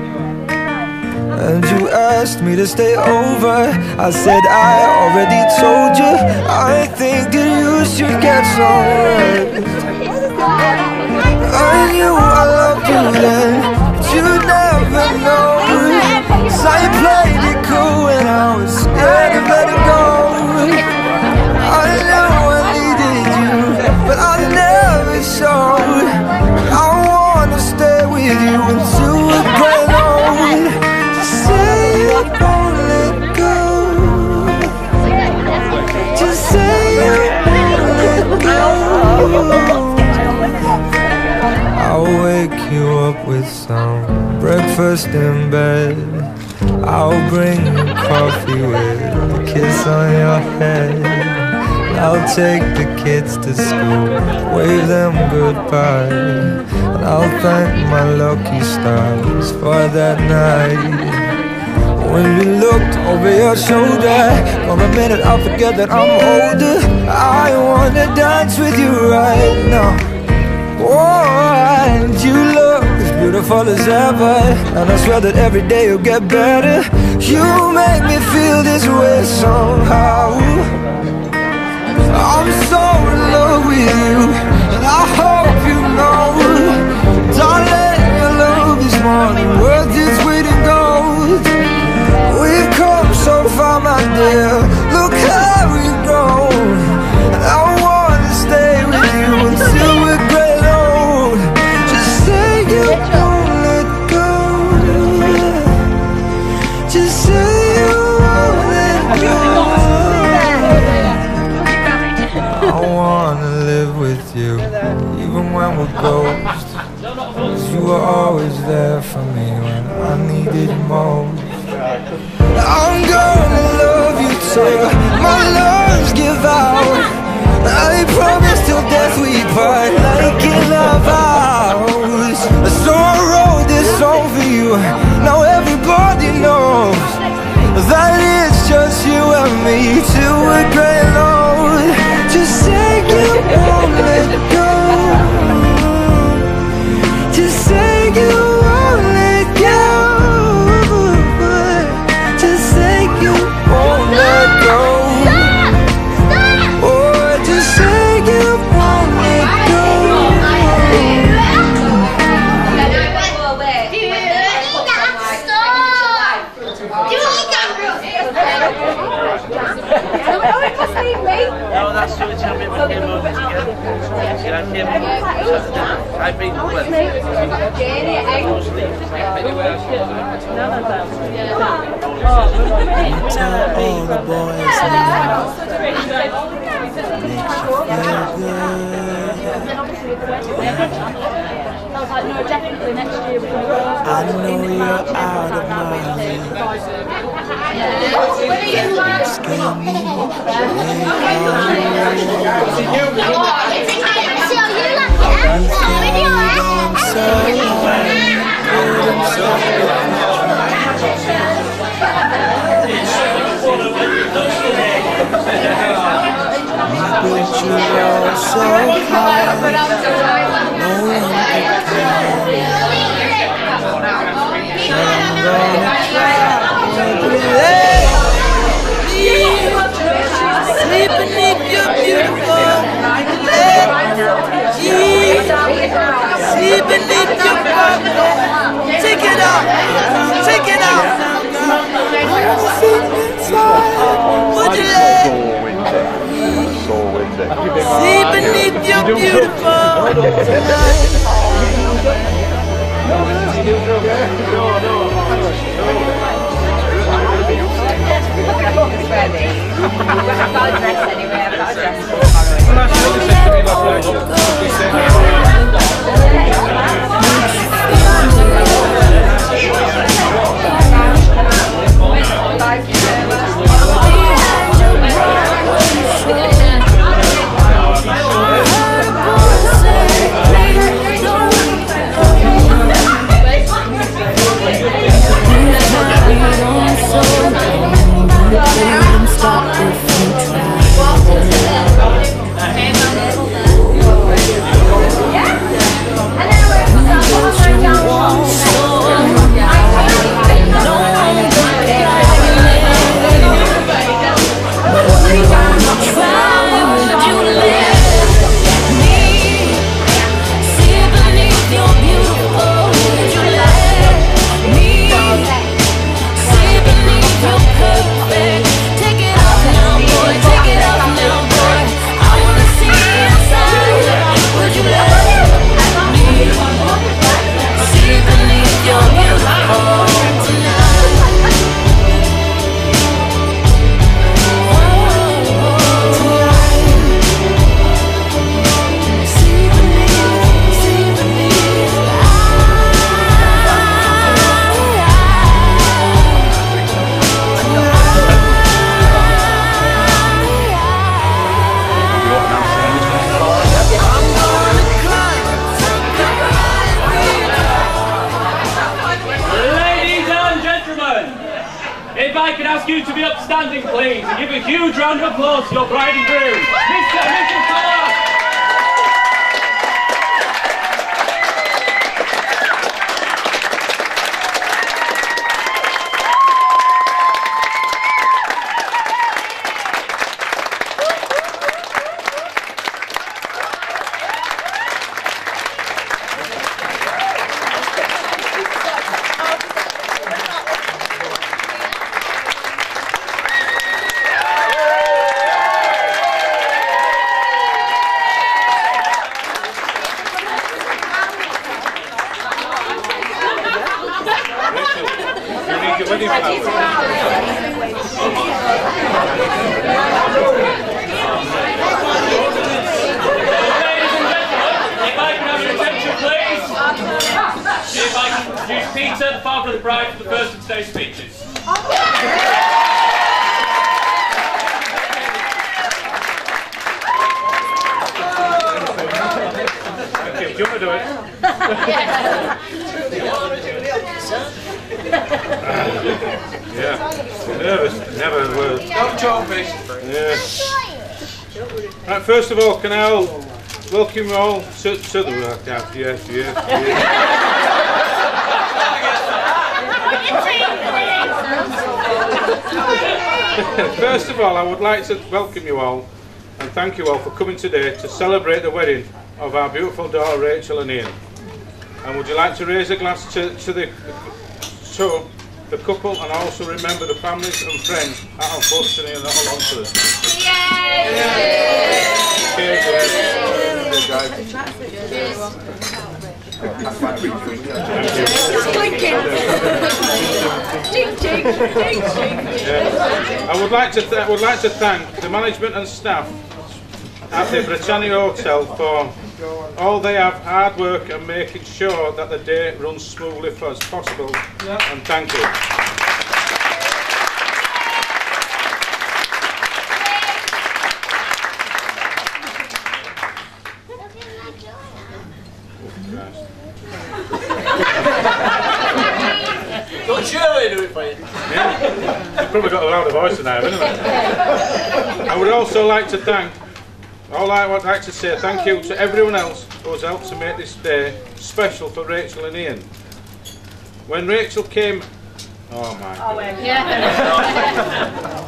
and you asked me to stay over. I said I already told you. I think that you should get some rest. I knew I loved you then, but you never know. 'Cause I played it cool when I was scared to let it go. I know I needed you, but I never showed. I wanna stay with you until we're grown old. Just say you won't let go. Just say you won't let go. I'll wake you up with some breakfast in bed. I'll bring you coffee with a kiss on your head. I'll take the kids to school, wave them goodbye, and I'll thank my lucky stars for that night. When you looked over your shoulder, for a minute I forget that I'm older. I wanna dance with you right now. Oh, and you look as beautiful as ever, and I swear that every day you'll get better. You make me feel this way somehow. I'm so in love with you, and I hope you know, darling, your love is more than worth its weight in gold. We've come so far, my dear, look how we've grown. And I wanna stay with you until we're great old. Just say you won't let go. Just say you won't let go. I wanna live with you, even when we're ghosts. 'Cause you were always there for me when I needed most. I'm gonna love you till my lungs give out. I promise till death we part, like in our vows. So I wrote this song for you. Now everybody knows that it's just you and me till we're grey and old. Just say you won't let go. Just say you won't let go. Just say you won't let go. Oh, just say you won't let go. No, that's the champion that came over together. I beat the win. Tell all the boys I know you're out of my league. Sleep beneath your beautiful sleep beneath your bubble. Take it out, take it out. Would you let sleep beneath your beautiful Ready. I've got a dress anyway, I've got a dress for Stop if you try. If I could ask you to be upstanding, please, and give a huge round of applause to your bride and groom, Mr. and Mrs. Pollard. Peter, the father of the bride, for the first of today's speeches. Okay, do you want to do it? Yeah, nervous, never will. Don't joke, miss. Yeah. Right, first of all, can I all welcome you all to the workout? Yes. First of all, I would like to welcome you all and thank you all for coming today to celebrate the wedding of our beautiful daughter Rachel and Ian. And would you like to raise a glass to the couple, and also remember the families and friends that unfortunately are not along to us. I would like to thank the management and staff at the Britannia Hotel for all their hard work and making sure that the day runs smoothly as possible. And thank you. Don't Shirley do it for you. Yeah, you've probably got a louder voice now, haven't you? I would also like to thank, I would like to say thank you to everyone else who has helped to make this day special for Rachel and Ian. When Rachel came, oh my God. Yeah.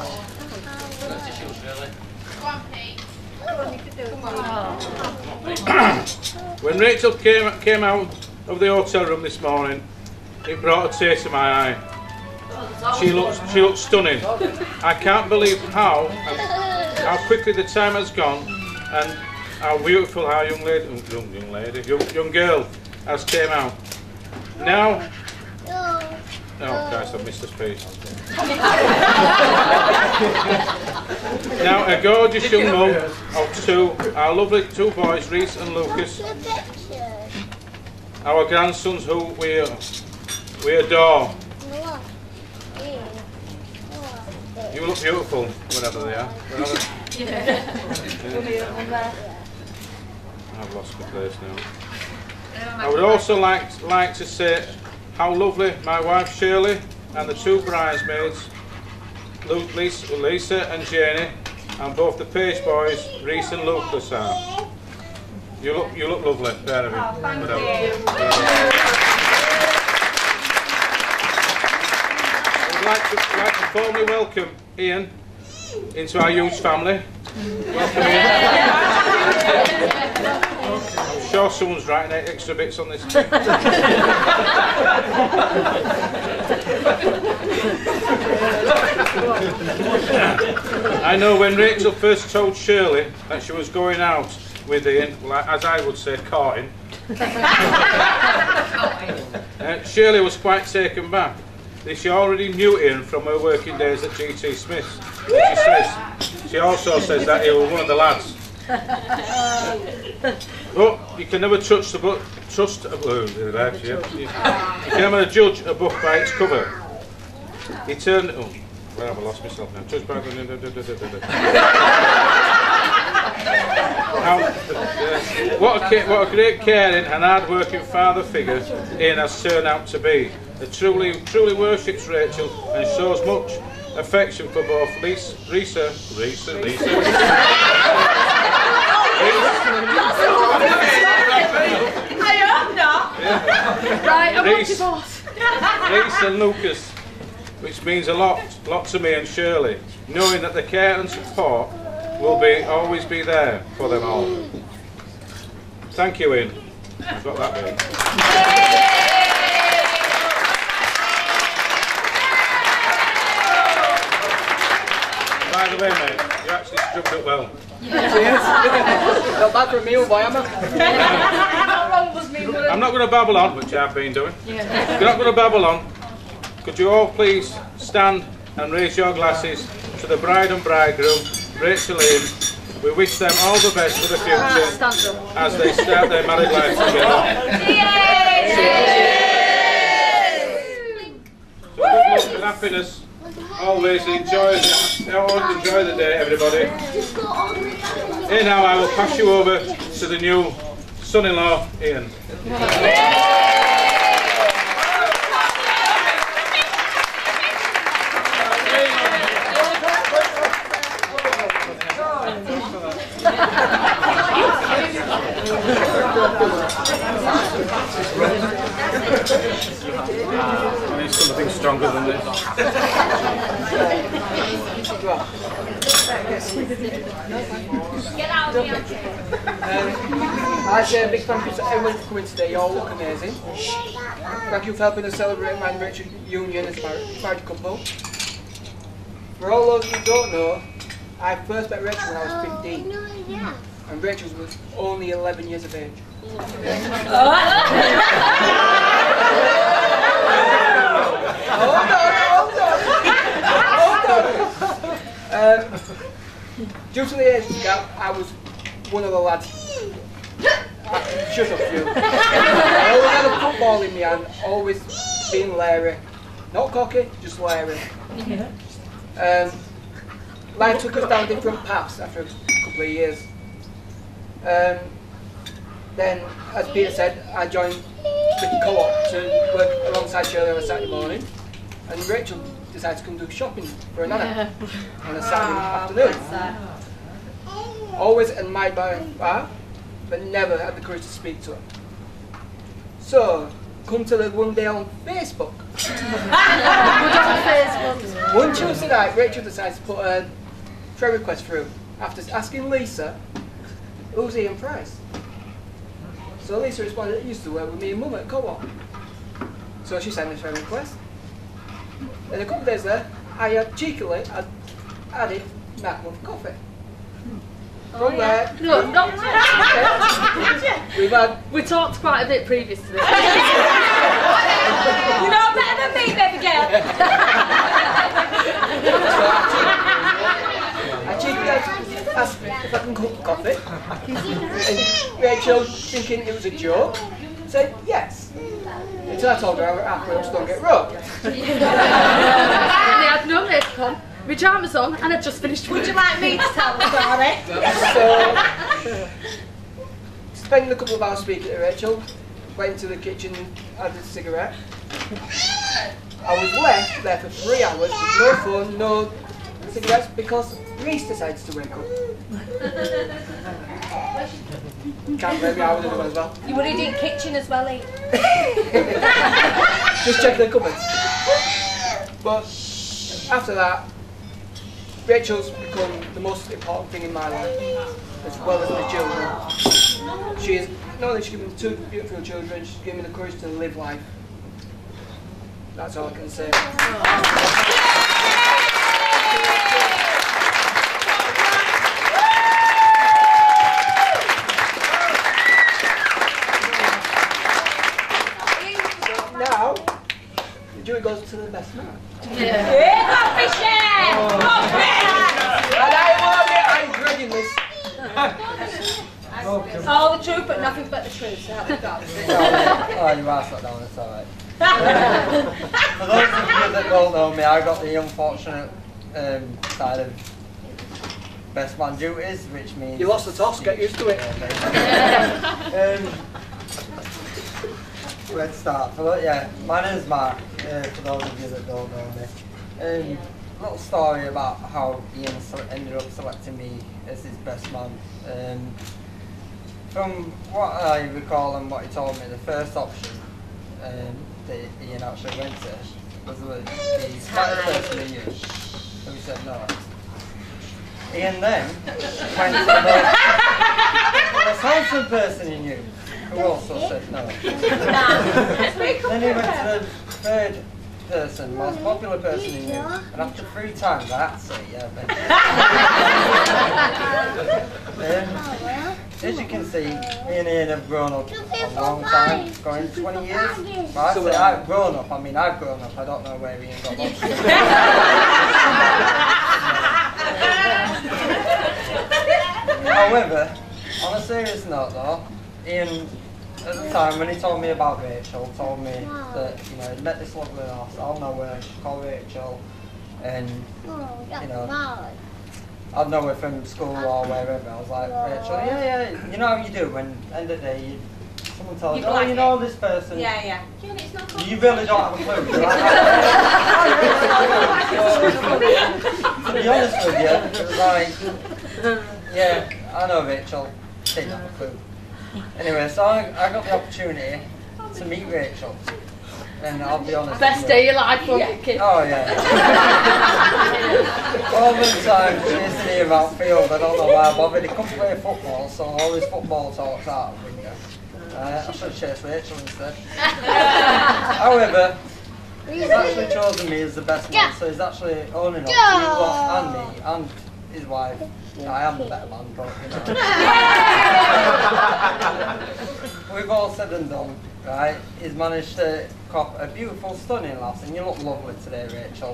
When Rachel came out of the hotel room this morning, it brought a tear to my eye. She looked stunning. I can't believe how quickly the time has gone, and how beautiful our young girl has came out. Now, oh Christ, I've missed the speech. Now, a gorgeous young mum of our lovely two boys, Reese and Lucas, our grandsons who we adore. You look beautiful, whatever they are. I've lost my place now. I would also like to say how lovely my wife Shirley and the two bridesmaids, Lisa and Janie, and both the page boys, Reese and Lucas, are. You look lovely, pair of you. Oh, thank you. I'd like to formally welcome Ian into our huge family. Welcome Ian. I'm sure someone's writing extra bits on this. I know when Rachel first told Shirley that she was going out with Ian, well, as I would say, courting, Shirley was quite taken back. She already knew Ian from her working days at GT Smith's. She also says that he was one of the lads. But you can never you can never judge a book by its cover. He turned. Oh, where have I lost myself now? Judge by what a great caring and hard-working father figure Ian has turned out to be. that truly worships Rachel and shows much affection for both Lisa. I hope not. Right, I'm Reese and Lucas, which means a lot to me and Shirley, knowing that the care and support will always be there for them all. Thank you, Ian. I've got that bit. By the way, mate, you actually struck up well. Yes. Not bad for a meal, why am I? I'm not going to babble on, which I've been doing. You're not going to babble on. Could you all please stand and raise your glasses to the bride and bridegroom, Rachel and Ian. We wish them all the best for the future as they start their married life together. So good luck and happiness. Always enjoy the day, everybody. Here now I will pass you over to the new son-in-law, Ian. I need something stronger than this. I say a big thank you to everyone for coming today. You all look amazing. Thank you for helping us celebrate my and Rachel's union as married couple. For all those who don't know, I first met Rachel when I was 15. And Rachel was only 11 years of age. Due to the age gap, I was one of the lads. Shut up, you. I always had a football in my hand, always being Larry. Not cocky, just Larry. Life took us down different paths after a couple of years. Then, as Peter said, I joined the co-op to work alongside Shirley on a Saturday morning, and Rachel decided to come do shopping for a nana on a Saturday afternoon. Always admired by her, but never had the courage to speak to her. So, come to the one day on Facebook. One Tuesday night, Rachel decides to put a friend request through after asking Lisa, who's Ian Price? So Lisa responded, I used to work with me and Mum at co-op. So she sent me a friend request. Then a couple of days later, I cheekily added Mac for coffee. From there, no, not we talked quite a bit previous to this. You know better than me, baby girl. I cheekily asked me if I can cook coffee. And Rachel, thinking it was a joke, said yes. Until I told her our aqueducts don't get rubbed. They had no makeup on, pyjamas on, and I'd just finished. Would you like me to tell the story? So, spending a couple of hours speaking to Rachel, went into the kitchen and had a cigarette. I was left there for 3 hours with no phone, no cigarettes, because Reese decides to wake up. Can't blame me, I would have done as well. You would have done kitchen as well, eh? Just check the cupboards. But after that, Rachel's become the most important thing in my life, as well as my children. She is not only she's given me 2 beautiful children, she's given me the courage to live life. That's all I can say. Now, the jury goes to the best man. I'm dreading this. All the truth, but nothing but the truth. So how it goes. Oh, you are sat down, it's alright. For those of you that don't know me, I got the unfortunate side of best man duties, which means... You lost the toss, get used to it. Where to start? Yeah, my name's Mark, for those of you that don't know me. Little story about how Ian ended up selecting me as his best man. From what I recall and what he told me, the first option that Ian actually went to was the better person he knew. So we said no. Ian then went to the most handsome person he knew, who also said no. Then he went to the third person, most popular person he knew, and after 3 times I had to say yeah. As you can see, me and Ian have grown up a long time, going 20 years. But I say I've grown up, I mean I've grown up, I don't know where Ian got up. However, on a serious note though, Ian, at the time when he told me about Rachel, told me that, you know, he'd met this lovely lass, I'll know her, she's called Rachel, and, you know, I'd know her from school or wherever. I was like, Rachel, yeah, you know how you do when, end of the day, someone tells you, oh, you know this person. Yeah. You really don't have a clue. To be honest with you, it was like, yeah, I know Rachel, didn't have a clue. Anyway, so I got the opportunity to meet Rachel. And I'll be honest. Best day of your life, kid. Oh yeah. All the time chasing him out field, I don't know why I bothered. He couldn't play football, so all his football talks out of window. I should have chased Rachel instead. However, he's actually chosen me as the best man, so he's actually owning up to what, and me, and his wife. I am the better man, but you know. We've all said and done, right? He's managed to cop a beautiful, stunning lass, and you look lovely today, Rachel.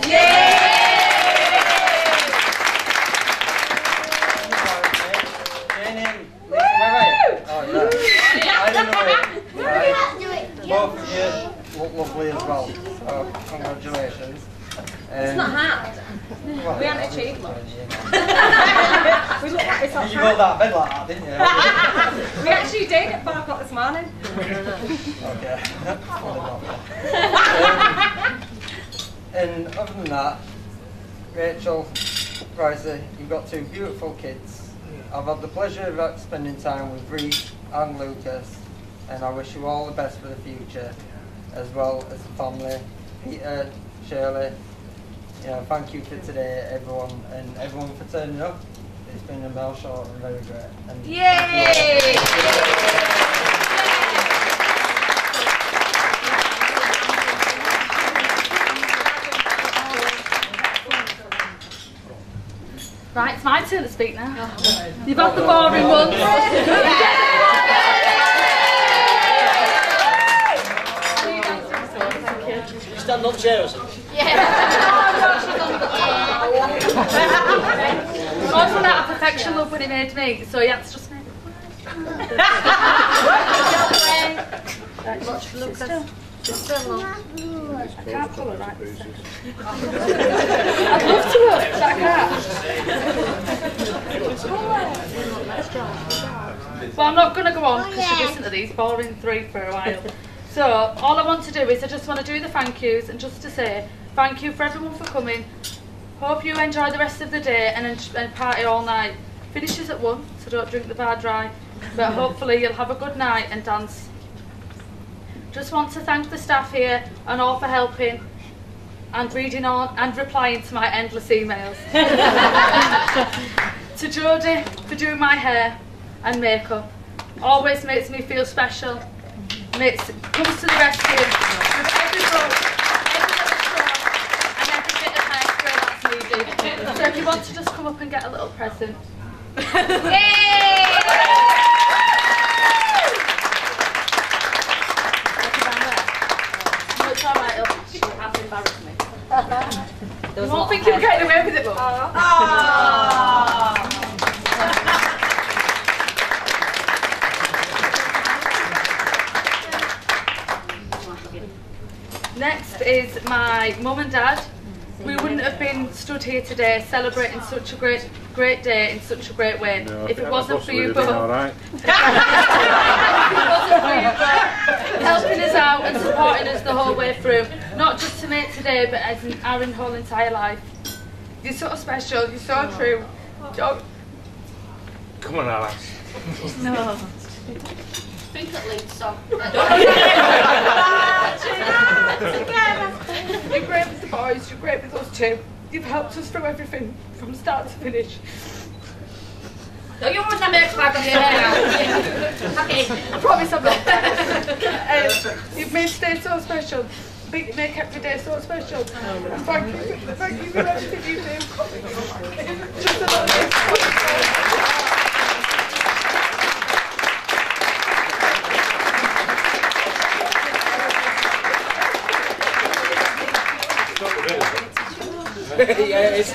Oh yeah. I don't know it. Right? Both of you look lovely as well, so congratulations. It's not hard. Well, We haven't achieved much. We look like it's you rolled out of bed like that, didn't you? We actually did at 5 o'clock this morning. Okay. And other than that, Rachel, Pricey, you've got 2 beautiful kids. I've had the pleasure of spending time with Reese and Lucas, and I wish you all the best for the future, as well as the family. Peter, Shirley, you know, thank you for today, everyone, and everyone for turning up. It's been a well short and very great. And yay! Right, it's my turn to speak now. You've had the boring ones. Stand up chair or something? God run out of perfection love when he made me, so he had to just make it. I can't pull it right this second. I'd love to work, but I can't. Well, I'm not going to go on because you listen to these boring 3 for a while. So, all I want to do is I just want to do the thank yous and just to say thank you for everyone for coming. Hope you enjoy the rest of the day and party all night. Finishes at 1, so don't drink the bar dry. But hopefully you'll have a good night and dance. Just want to thank the staff here and all for helping and reading on and replying to my endless emails. To Jodie for doing my hair and makeup. Always makes me feel special. Comes to the rescue with every book, and every bit of hairspray that's needed. So if you want to just come up and get a little present. Yay! No, it's alright, it'll have to embarrass me. You won't think you're getting away with it, but... Next is my mum and dad. we wouldn't have been stood here today celebrating such a great day in such a great way if it wasn't for you both. Right. If it wasn't for you both helping us out and supporting us the whole way through, not just to make today, but as our whole entire life. You're so special. You're so true. Come on, Alice. No. Think at least so. You're great with the boys, you're great with us too. You've helped us through everything from start to finish. No, you want to make back of your hair out. Okay. I promise I'm not. You've made today so special. You make every day so special. And thank you for everything you do. Just a little bit. Yes.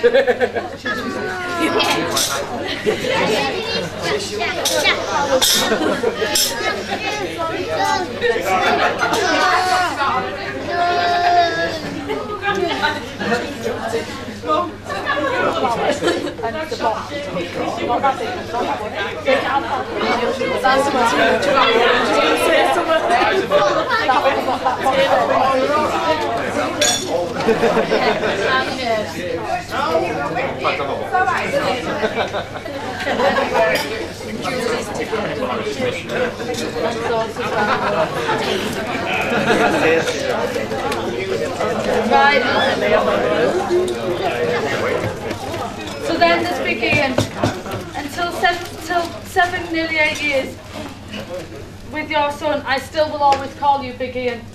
Right. So then there's Big Ian. Until seven, nearly 8 years with your son, I still will always call you Big Ian.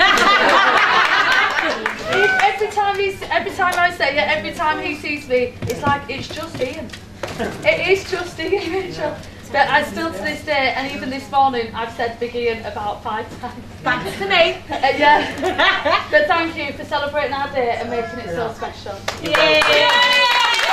Every time I say it, every time he sees me, it's like it's just Ian. It is just Ian, Rachel. But I still to this day, and even this morning, I've said Big Ian about 5 times. Thanks to me. Yeah. But thank you for celebrating our day and making it so special. Yay!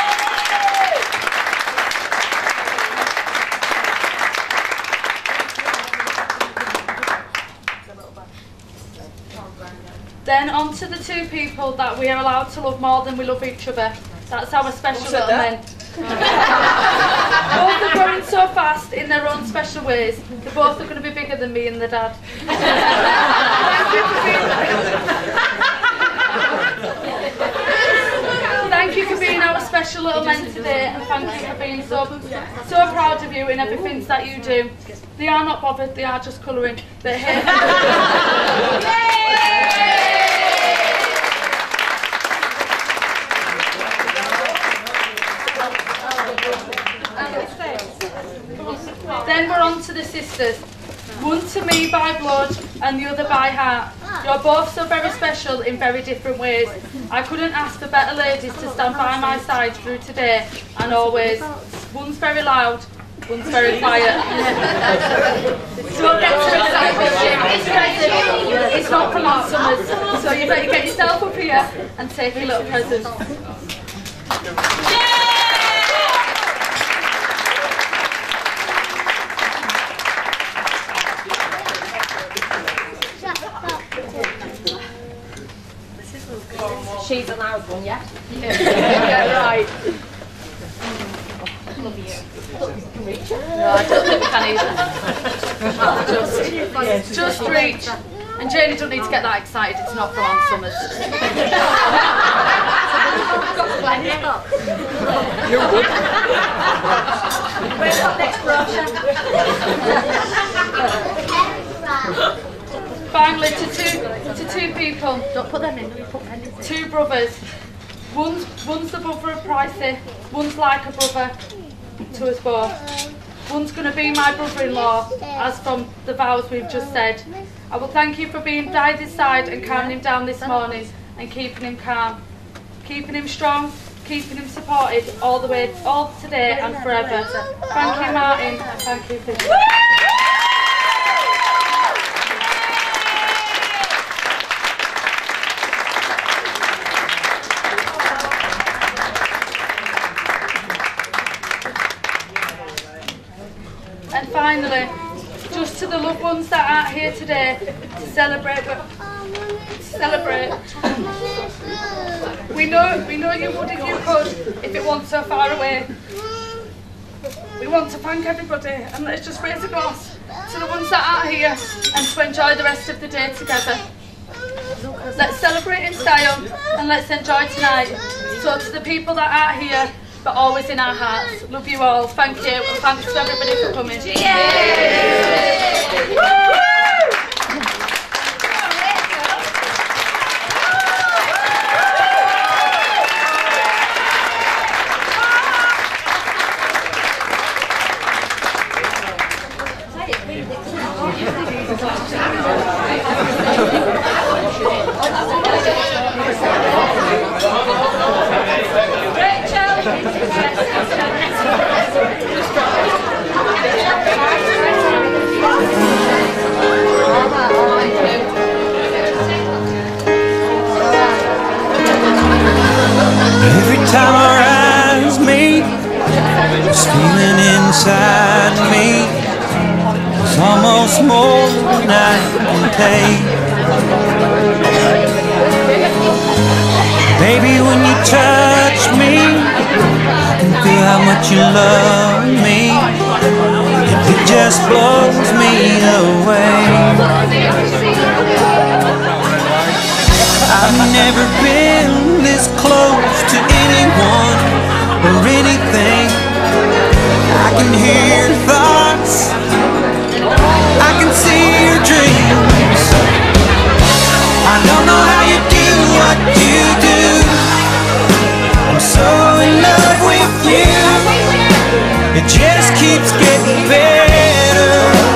Then on to the 2 people that we are allowed to love more than we love each other. That's our special little men. Both are growing so fast in their own special ways. They both are going to be bigger than me and the dad. Thank you for being our special little men today, and thank you for being so proud of you in everything that you do. They are not bothered, they are just colouring. But here. Then we're on to the sisters. One to me by blood and the other by heart. You're both so very special in very different ways. I couldn't ask for better ladies to stand by my side through today and always. One's very loud, one's very quiet. Don't get too excited. It's not from our summers. So you better get yourself up here and take a little present. She's a loud one, yeah? Yeah, right. Love you. Can reach her? No, I don't think we can either. Just reach. And Janie don't need to get that excited, it's not for Ann Summers. Where's that next brochure? Finally, to two people. Don't put them in, put them in. 2 brothers. One's the brother of Pricey, one's like a brother to us both. One's going to be my brother-in-law, as from the vows we've just said. I will thank you for being by his side and calming him down this morning and keeping him calm. Keeping him strong, keeping him supported all today and forever. Thank you, Martin, and thank you, Fisher. And finally, just to the loved ones that aren't here today to celebrate, we We know you would if you could, if it wasn't so far away. We want to thank everybody, and let's just raise a glass to the ones that aren't here and to enjoy the rest of the day together. Let's celebrate in style and let's enjoy tonight. So to the people that aren't here, but always in our hearts, love you all, thank you, and thanks to everybody for coming. Every time our eyes meet, this feeling inside me is almost more than I can take. Baby, when you touch me, I can feel how much you love me. It just blows me away. I've never been this close to anyone or anything. I can hear your thoughts, I can see your dreams. I don't know how you do what you do. I'm so in love with you. It just keeps getting better.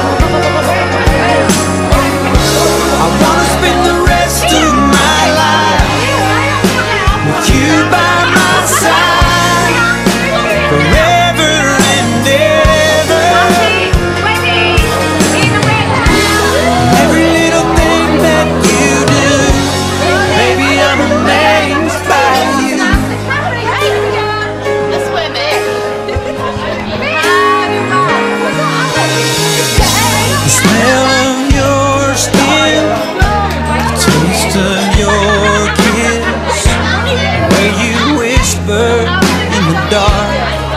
I wanna spend the rest of my life with you by my side, forever and ever. Every little thing that you do, baby, I'm amazed by you. The smell of your skin, the taste of your kiss, the way you whisper in the dark,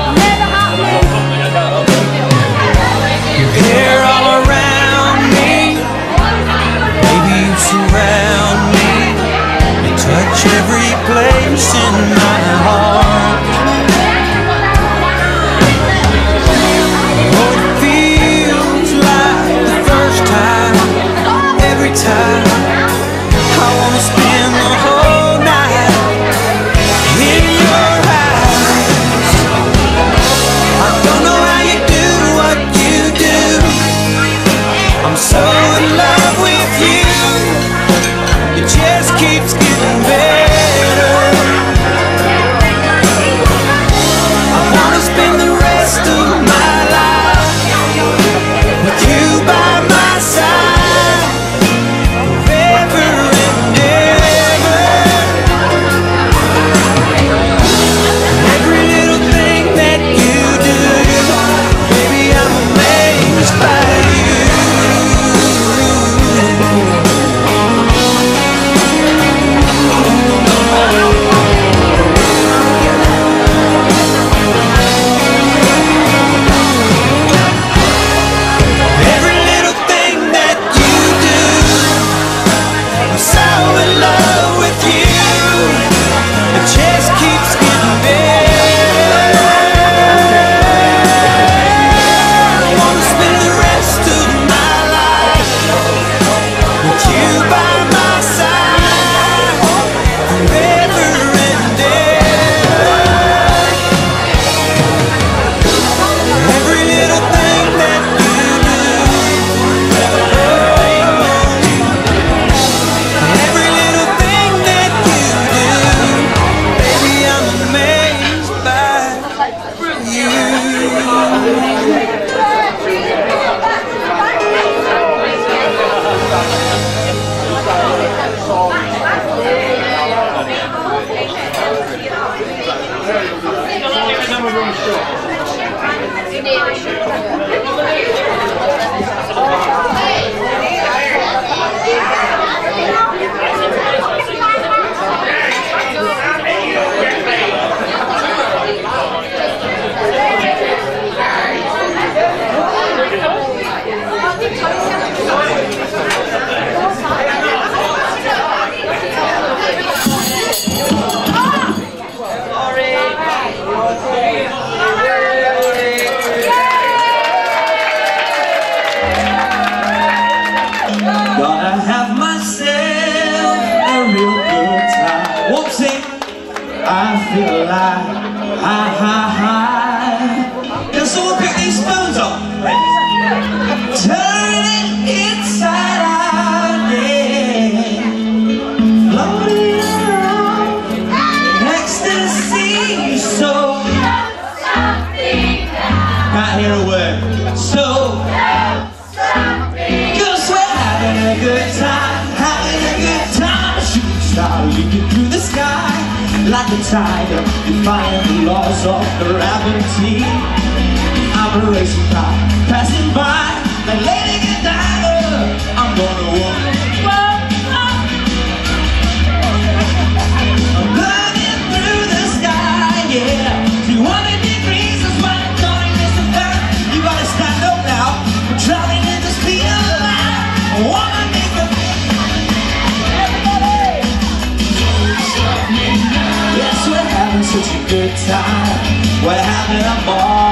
your hair all around me, baby, you surround me, you touch every place in my heart. Oh, it feels like the first time, every time. I wanna spend the whole night in your eyes. I don't know how you do what you do. I'm so in love with you. It just keeps getting better. I wanna spend the rest of my life with you by my side, forever and ever. Every little thing that you do, baby, I'm amazed by you. Every little thing that you do, I'm so in love with you. It just keeps getting better. I wanna spend the rest of my life with you by my side, forever and ever. Every little thing that you do, every little thing that you do, baby, I'm amazed by you. feel alive. High, high, high. And so we'll pick these spoons up. Turn it inside out, yeah. Floating around in ecstasy. So can't hear a word. So cause we're having a good time, having a good time. Shooting star leaping through the sky like a tiger, defying the laws of gravity. I'm a racing car passing by, like Lady Godiva. I'm gonna walk. I'm burning through the sky, yeah. 200 degrees is what I'm doing, Mr. Farron. You gotta stand up now. We're traveling at the speed of light. I wanna make a yes, we're having such a good time. We're having a ball.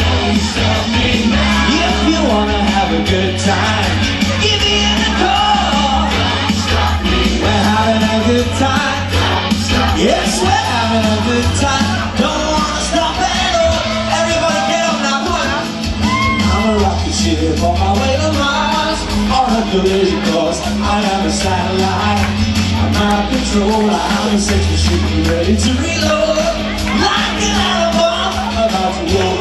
If you wanna have a good time, give me a call. We're having a good time. Yes, we're having a good time. Don't wanna stop at all. Everybody get up now, come on. I'm a rocket ship on my way to Mars, on a collision course. I am a satellite. I'm out of control. I'm a sex machine ready to reload, like an animal about to roll.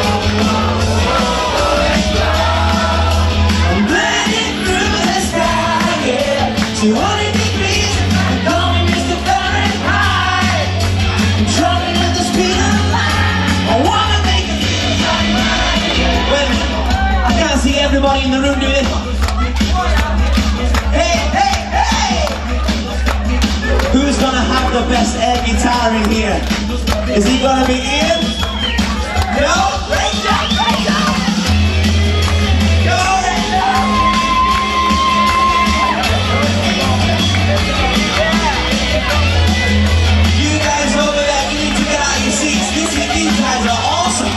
I'm burning through the sky, yeah. 200 degrees, I'm calling Mr. Fahrenheit. I'm traveling at the speed of light. I wanna make it feel like wait a minute, I can't see everybody in the room doing it. Hey, hey, hey! Who's gonna have the best air guitar in here? Is he gonna be Ian? No? Rachel! Rachel! Go, Rachel! You guys over there, you need to get out of your seats. These guys are awesome.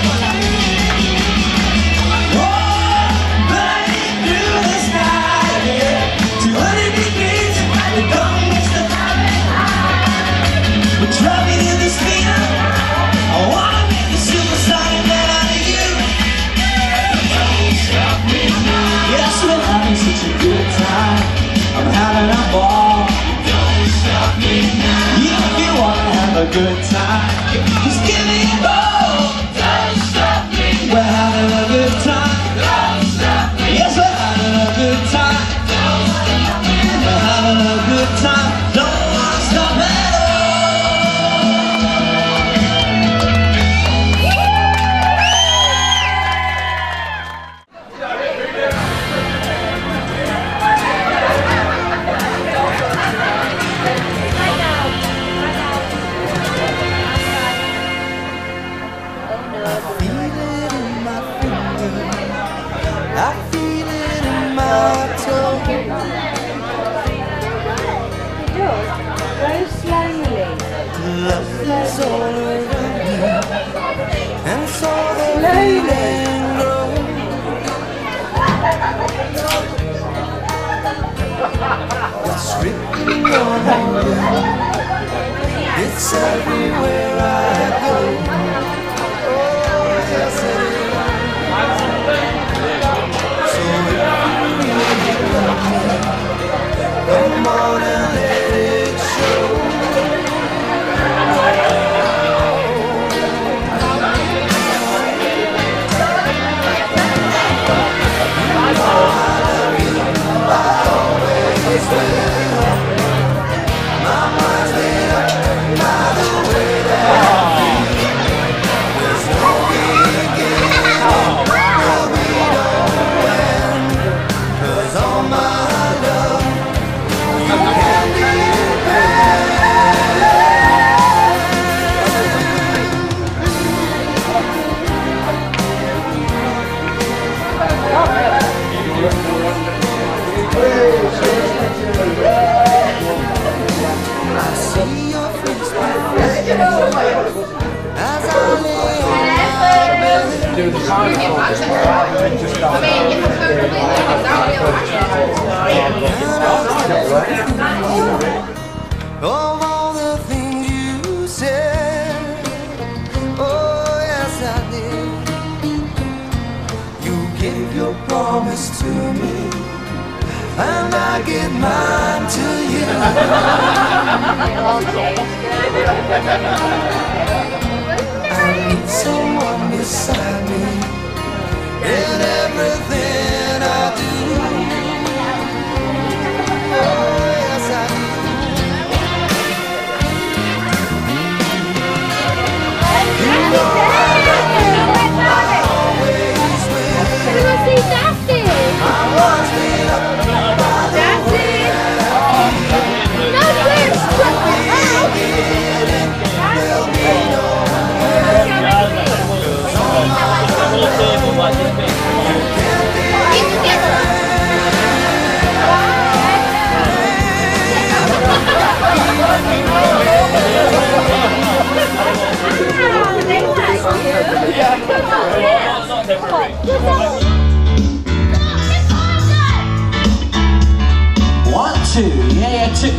Burning through the sky, yeah. 200 degrees, we're going Mr. Fahrenheit. We're traveling in the speed of I wanna make a supersonic man out of you. Yes, we're having such a good time. I'm having a ball. If you wanna have a good time, just give me a call. We're having a good time. Yes, we're having a good time. We're having a good time. Don't wanna stop at all. I feel it in my toe. Go slowly. Love is all around me, and so the feeling grows. It's written on my wall. It's everywhere I go. Oh, yes it is. So if you really love me, come on and let it show. My mind's made up by the way that I feel. There's no begin, there'll be no end. 'Cause all my love, you can depend. I see your face as I lay on my bed. Do the time. Of all the things you said. your promise to me, and I give mine to you. I need someone beside me in everything I do. Oh, yes, I do. You know I always will. I was made up by the way that I feel. There'll be no One, two, yeah, two.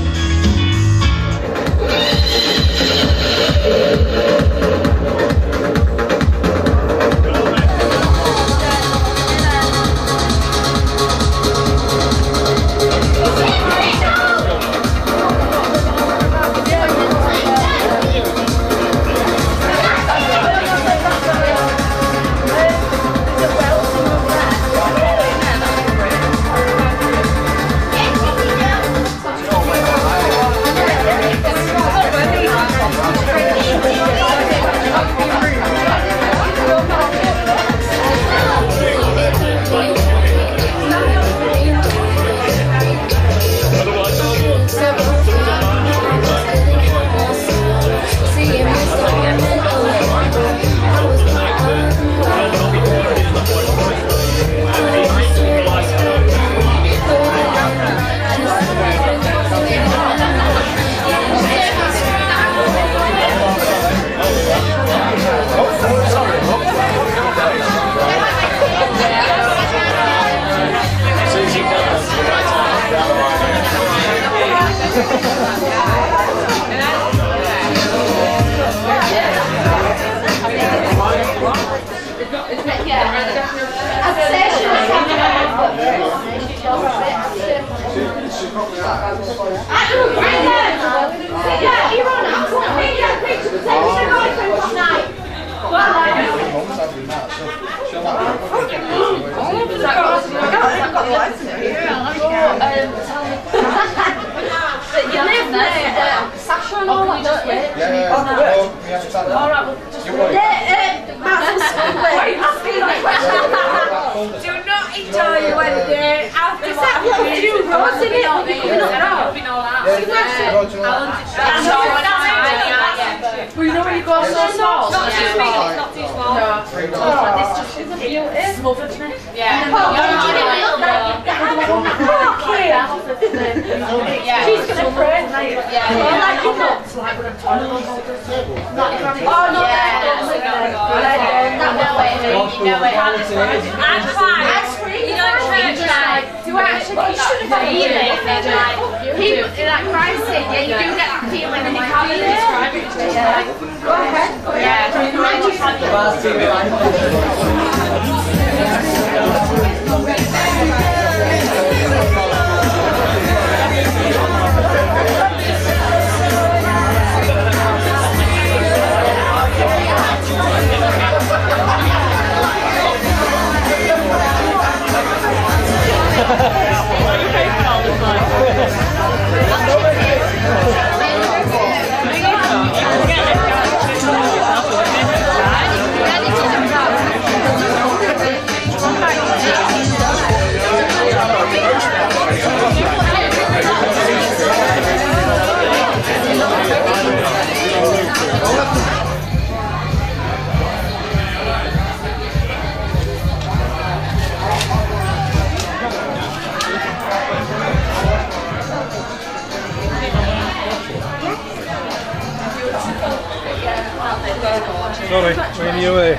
Sorry, when you away.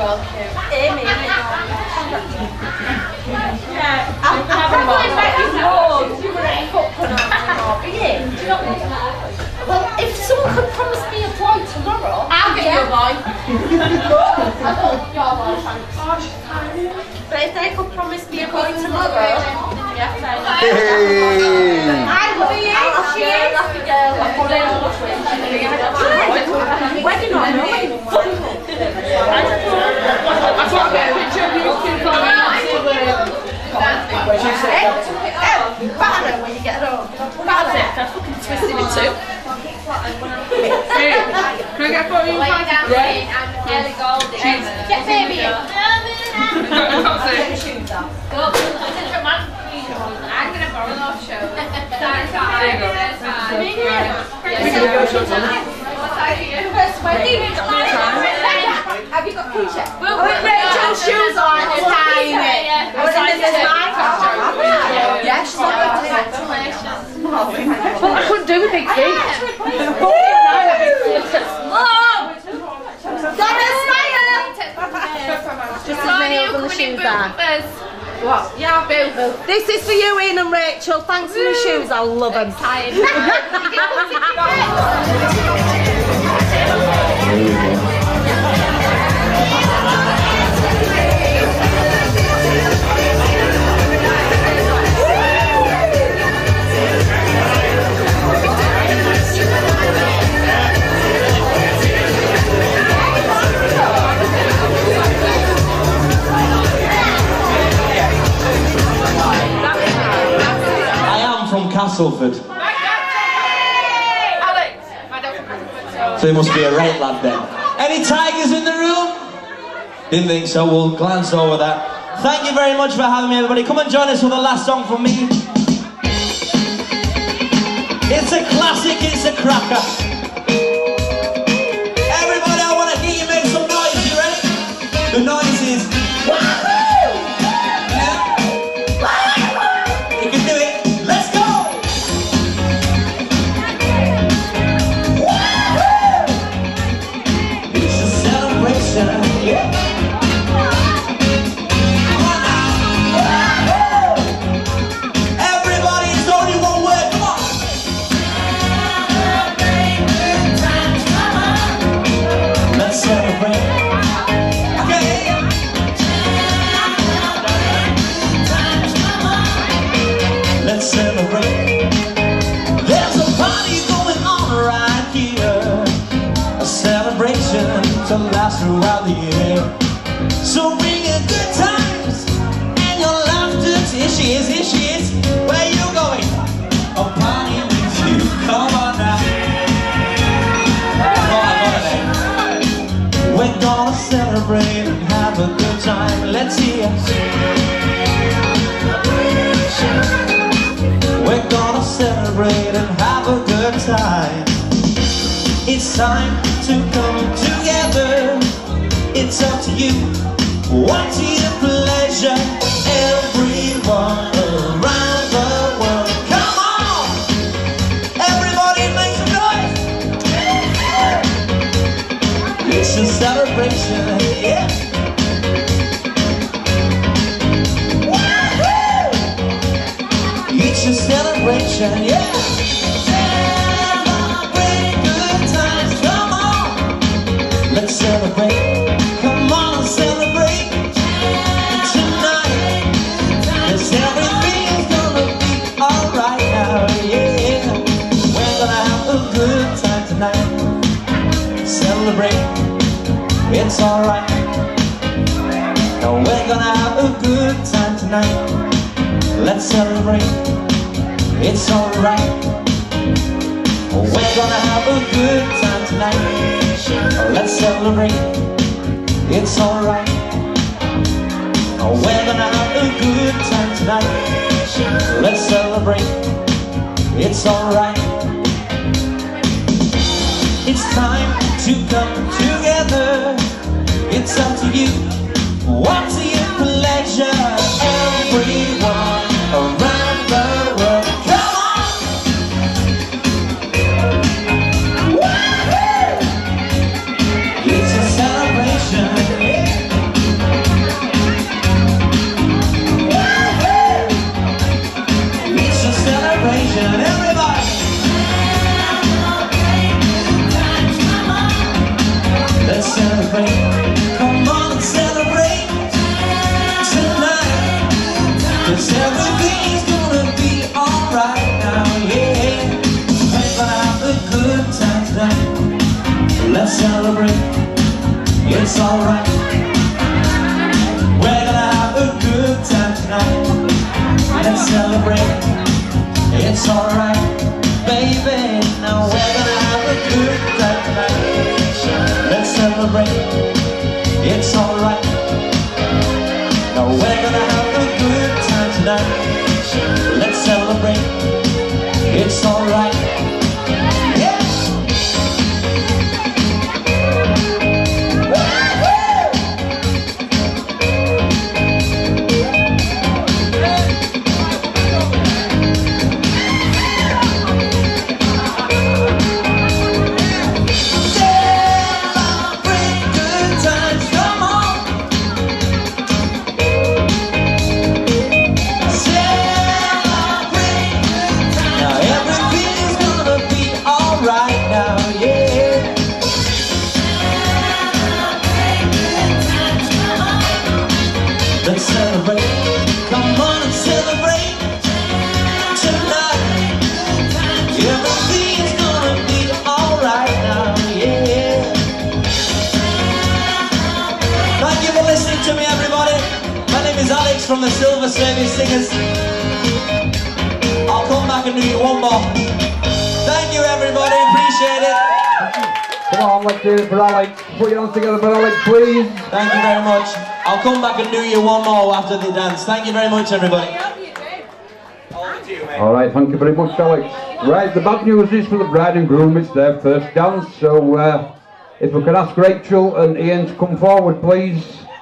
Amy. I'm probably making more. Well, if someone could promise me a boy tomorrow, I'll get you a boy. I don't, your boy, thanks. But if they could promise me a call tomorrow, yeah, fine. I love you. She is. Lucky girl. I'm probably not watching. Where do you not know? I've got a picture of you two going Banner when you get home. Banner. That's fucking twisted in two. Can I get a photo of you? Yeah. Get baby in. I'm going to borrow those shows. That's fine. Have you got t-shirts? Rachel's shoes on is tiny. Yeah, she's on Well, I couldn't do a big feet. Mom! Donna, smile! Just as many of the shoes are. What? Yeah, boo. This is for you, Ian and Rachel. Thanks for the shoes. I love them. Castleford. So he must be a right lad then. Any tigers in the room? Didn't think so, we'll glance over that. Thank you very much for having me, everybody. Come and join us for the last song from me. It's a classic, it's a cracker. Everybody, I want to hear you make some noise, you ready? The noise is wahoo! Yeah. You can do it. Let's go! Yeah. Everybody, it's only one word, come on! Let's celebrate. Okay. Let's celebrate. There's a party going on right here. A celebration to last throughout the year. So bring in good times and your laughter. Here she is, here she is. Where you going? A party with you. Come on now. Come on, we're gonna celebrate and have a good time. Let's hear. We're gonna celebrate and have a good time. It's time to come together. It's up to you. What's your pleasure? Everyone around the world. Come on! Everybody make some noise! It's a celebration, yeah! Woo-hoo! It's a celebration, yeah! Let's celebrate, come on, celebrate tonight. Cause everything's gonna be alright now, yeah. We're gonna have a good time tonight. Celebrate, it's alright. Now we're gonna have a good time tonight. Let's celebrate, it's alright. We're gonna have a good time tonight. Let's celebrate, it's alright. We're gonna have a good time tonight. Let's celebrate, it's alright. It's time to come together. It's up to you. What's your pleasure? Everyone around the world. Come on! It's a celebration. It's a celebration, everybody. Let's celebrate. Come on and celebrate. celebrate, it's alright. We're gonna have a good time tonight. Let's celebrate, it's alright. Baby, now we're gonna have a good time tonight. Let's celebrate, it's alright. Now we're gonna have a good time tonight. Let's celebrate, it's alright. Let's celebrate, come on and celebrate tonight. Everything's gonna be alright now, yeah. Thank you for listening to me, everybody. My name is Alex from the Silver Service Singers. I'll come back and do you one more. Thank you, everybody, appreciate it. Come on, let's do it for Alex. Put your hands together for Alex, please. Thank you very much. I'll come back and do you one more after the dance. Thank you very much, everybody. Alright, thank you very much, Alex. Right, the bad news is for the bride and groom, it's their first dance, so if we could ask Rachel and Ian to come forward, please.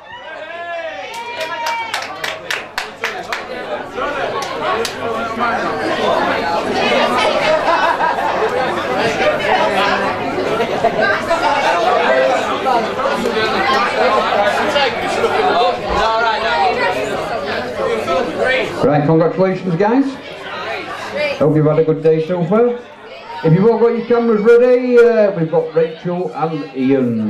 Right, congratulations guys. Hope you've had a good day so far. If you've all got your cameras ready, we've got Rachel and Ian.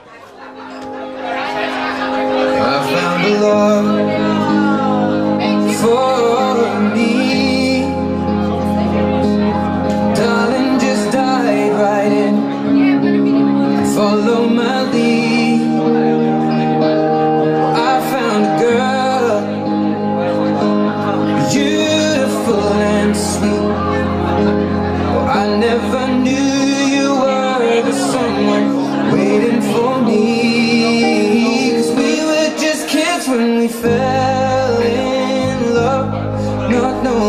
I found a love for me. Darling, just dive right in. Follow my lead. I found a girl, beautiful and sweet. Oh, I never knew you were the someone waiting for me. 'Cause we were just kids when we fell in love, not knowing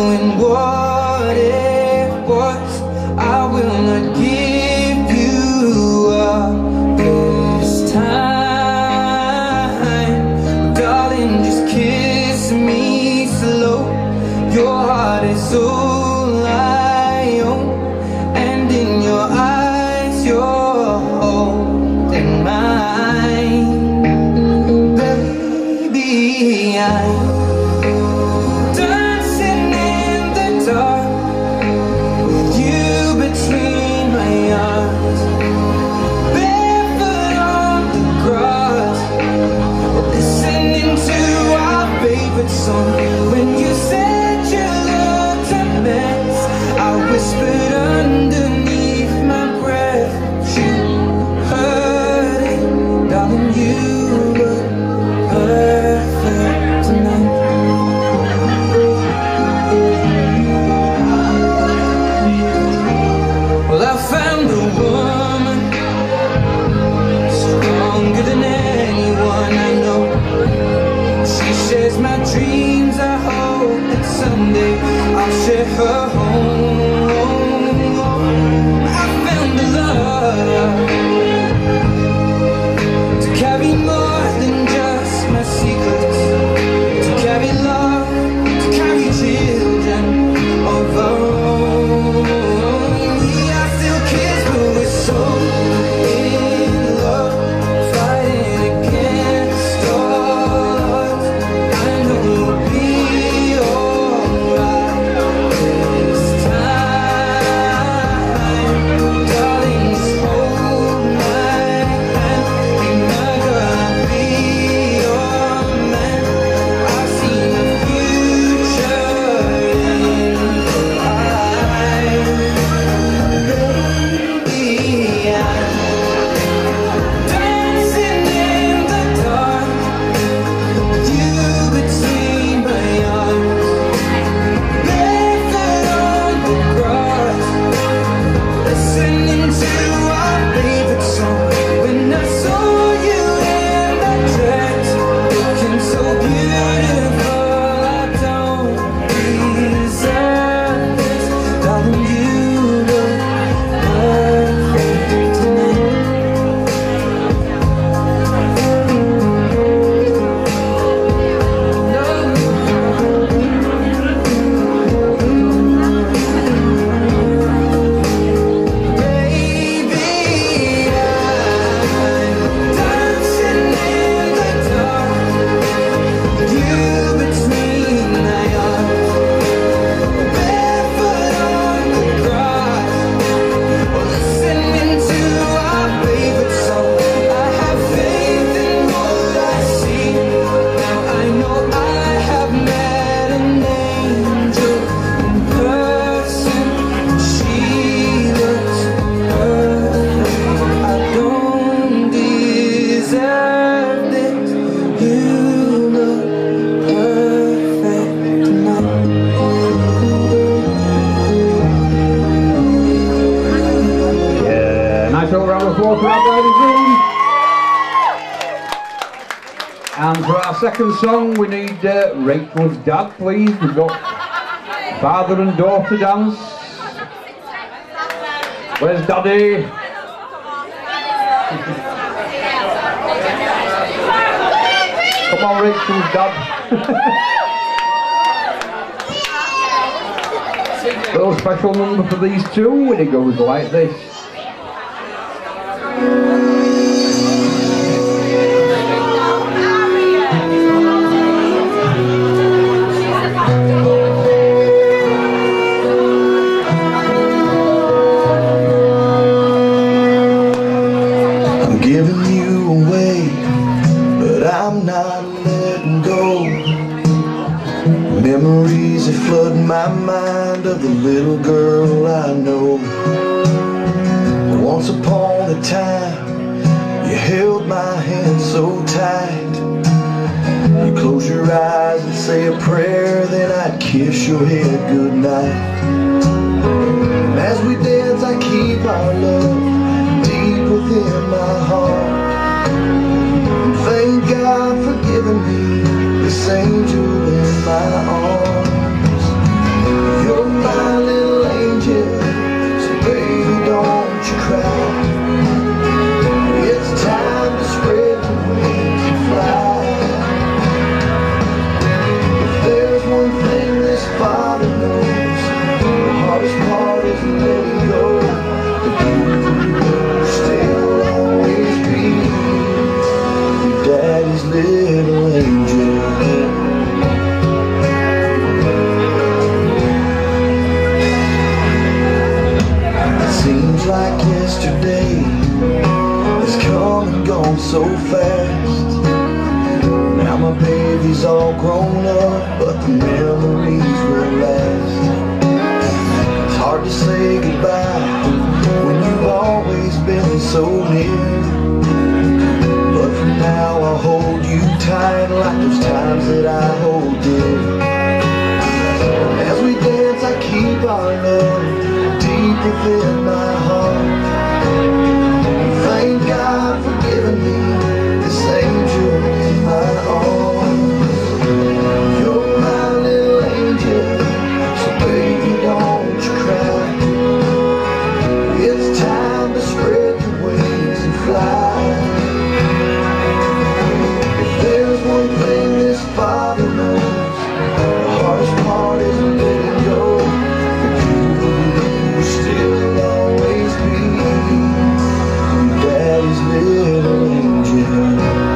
round of applause for our bride and groom. And for our second song, we need Rachel's dad, please. We've got father and daughter dance. Where's Daddy? Come on, Rachel's dad. Little special number for these two, and it goes like this. I'm giving you away, but I'm not letting go. Memories that flood my mind of the little girl I know. Once upon a time, you held my hand so tight. You close your eyes and say a prayer, then I'd kiss your head goodnight. And as we dance, I keep our love deep within my heart. And thank God for giving me this angel in my arms. You're my little angel, so baby don't you cry. It's time to spread your wings and fly. If there's one thing this father knows, the hardest part is letting go. But you will still always be your daddy's little angel. Like yesterday has come and gone so fast. Now my baby's all grown up, but the memories will last. It's hard to say goodbye when you've always been so near, but from now I'll hold you tight like those times that I hold dear. As we dance, I keep our love deep within my heart. Thank God for giving me this angel in my arms. You're my little angel, so baby don't you cry. It's time to spread your wings and fly. If there's one thing this father knows, the hardest part is letting go. Still always be your daddy's little angel.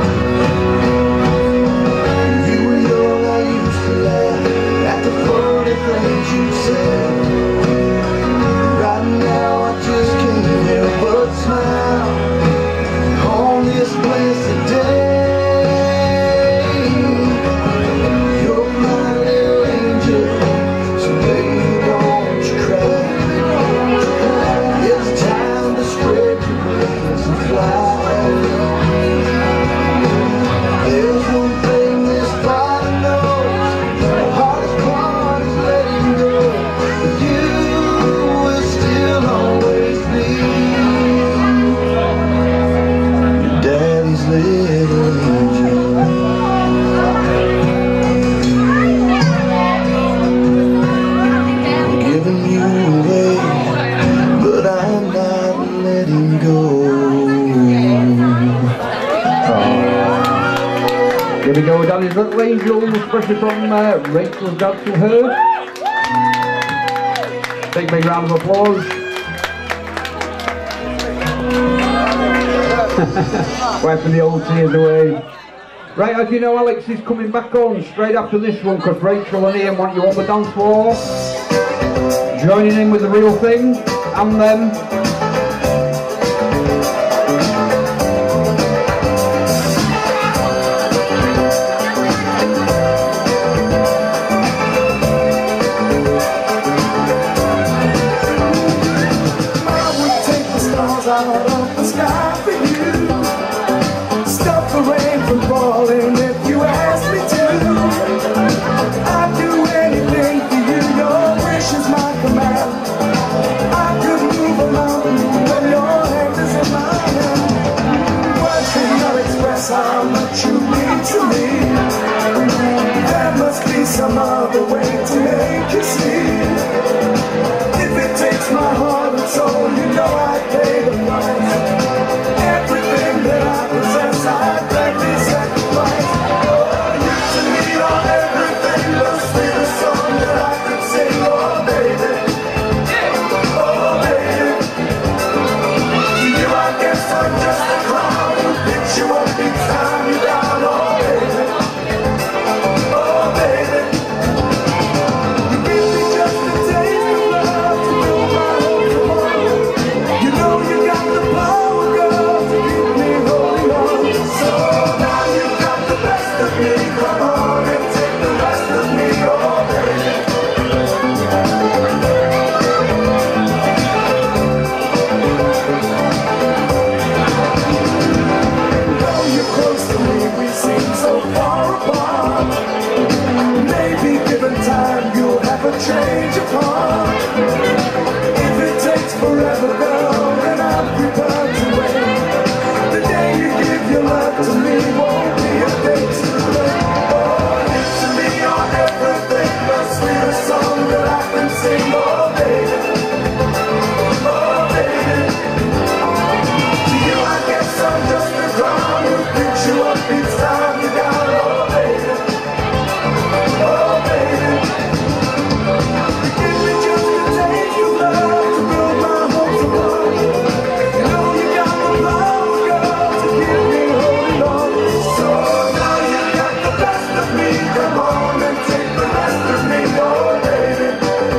When you were young, I used to laugh at the funny things you said. Right now, I just can't help but smile on this blessed day. You're my little angel, so baby, don't you cry. It's time to spread your wings and fly. There's one thing this father knows, the hardest part is letting go. But you will still always be your daddy's little angel. I'm giving you away, but I'm not letting go. Here we go, Daddy's little angel, especially from Rachel's dad to her. Big round of applause. Wiping the old tears away. Right, as you know, Alex is coming back on straight after this one because Rachel and Ian want you on the dance floor. Joining in with the real thing, and them. I would take the stars out of the sky for you. Stop the rain from falling if you ask me to. I'd do anything for you, your wish is my command. I could move a mountain when your hand is in mine. never change upon. If it takes forever, girl, then I'm prepared to wait. The day you give your love to me won't be a day too late. Oh, to me you're everything, the sweetest song that I can sing. Oh, baby, oh, baby. To you I guess I'm just a clown who picks you up each time you down. Oh, baby, oh, baby. You give me just a taste of love to build my hopes above. You know you got the love, girl, to keep me holding on. So now you got the best of me. Come on and take the rest of me, oh, baby.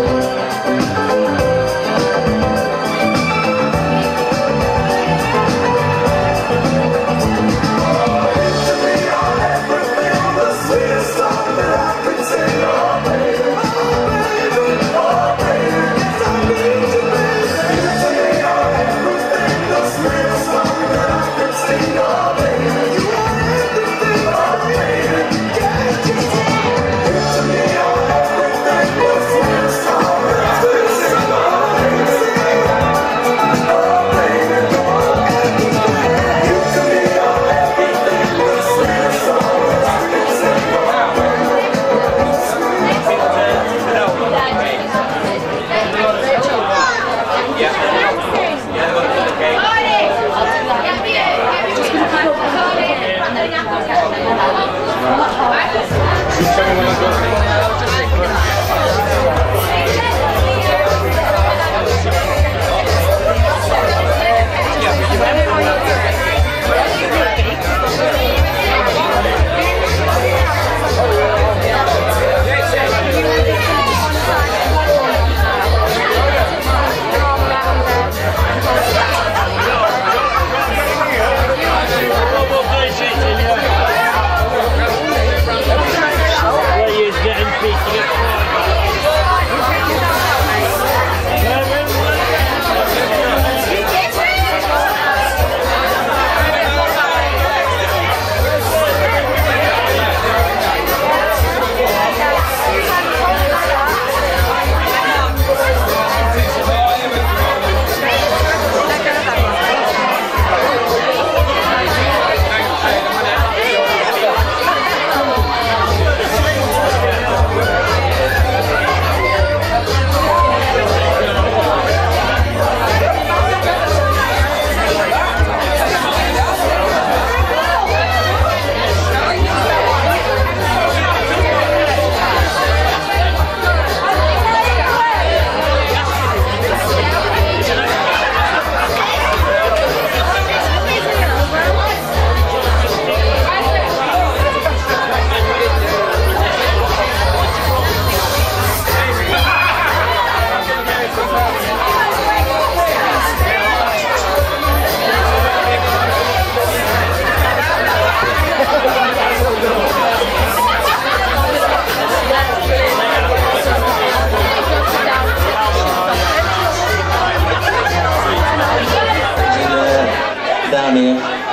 To me you're everything, the sweetest song that I could sing. Oh, baby, oh, baby, yes I need you, baby. To me you're everything, the sweetest song that I could sing. Oh, baby, you are everything, oh, baby, can't you see? To me you're everything, the sweetest song that I could sing. Oh, baby, oh, baby, you to me you're everything, the sweetest song that I could sing. Down here.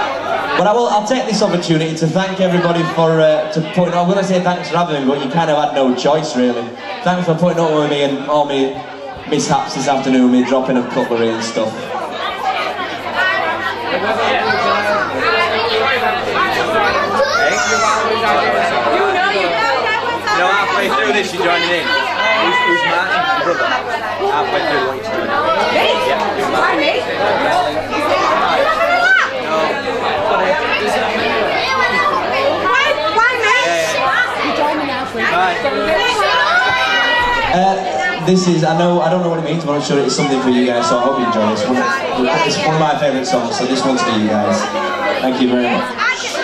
But I'll take this opportunity to thank everybody for putting up. I'm going to say thanks for having me, but you kind of had no choice really. Thanks for putting up with me and all my mishaps this afternoon, me dropping of cutlery and stuff. No, halfway through this you're joining in. Who's Martin? Your brother? Halfway through what you're joining in. Yeah, you're Martin. This is, I don't know what it means, but I'm sure it's something for you guys, so I hope you enjoy this. It's one of my favourite songs, so this one's for you guys. Thank you very much.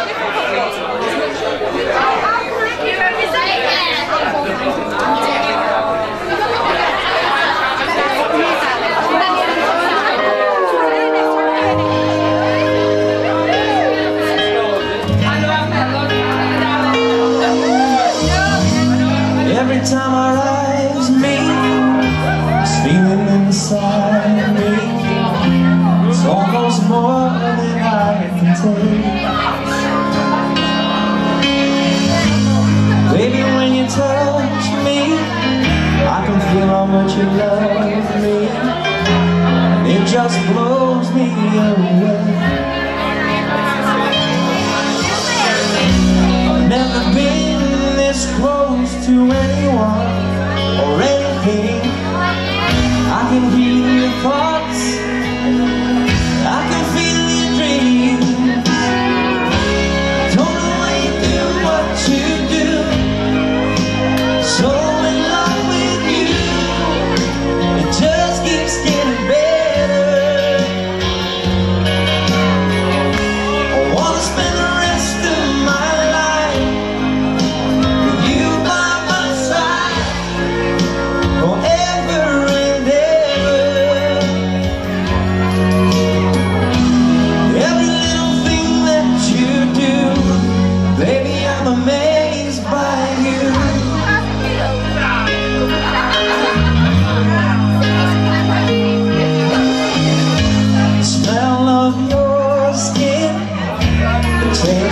Every time our eyes meet, this feeling inside me, it's almost more than I can take. Baby, when you touch me, I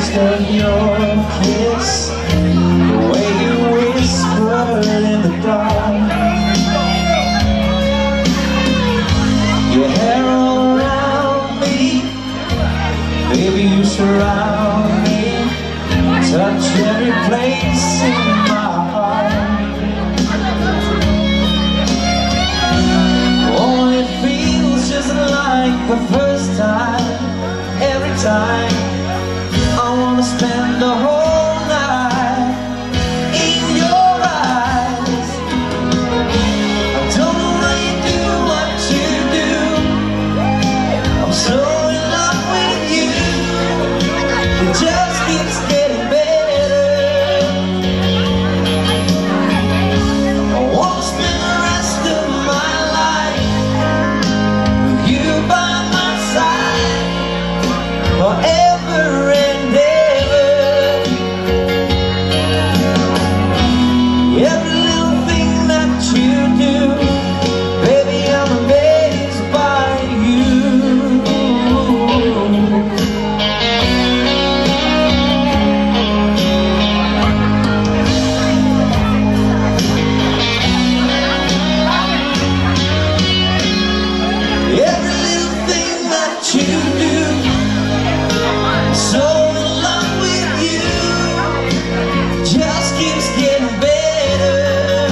taste of your kiss, the way you whisper in the dark, your hair all around me, baby you surround me, touch every place in my heart. Oh, it feels just like the first time. Every time I wanna spend the whole night in your eyes. I don't know why you do what you do. I'm so in love with you. It just keeps getting better. I wanna spend the rest of my life with you by my side, forever and ever. Every little thing that you do, baby, I'm amazed by you. Every little thing that you do, so in love with you, just keeps getting better.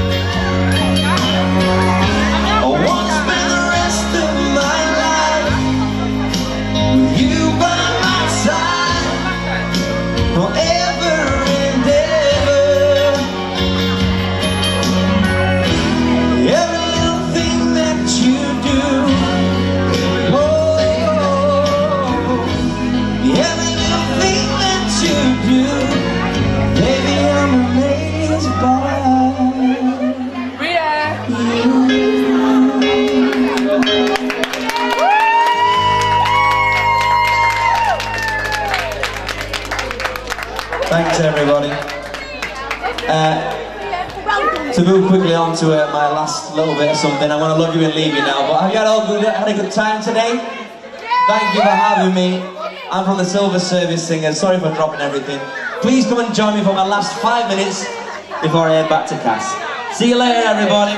I wanna spend the rest of my life with you by my side, forever and ever. Every little thing that you do, every little thing that you do, baby, I'm amazed by you. Thanks, everybody. To move quickly on to my last little bit of something, I'm going to love you and leave you now. But have you had a good time today? Thank you for having me. I'm from the Silver Service Singers. Sorry for dropping everything. Please come and join me for my last 5 minutes before I head back to Cass. See you later, everybody.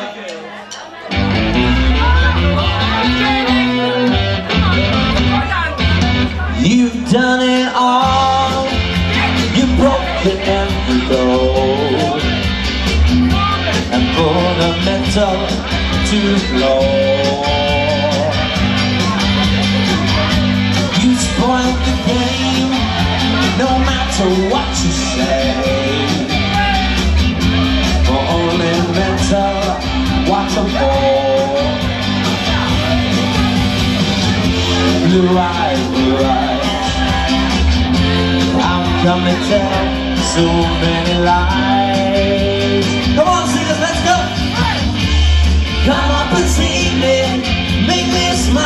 You've done it all. You've broken every law and put the metal to the floor. You spoiled the game, no matter what you say. For only mental, what's a bore? Blue eyes, I'm gonna tell so many lies. Come on, singers, let's go! Come up and see me, make me smile.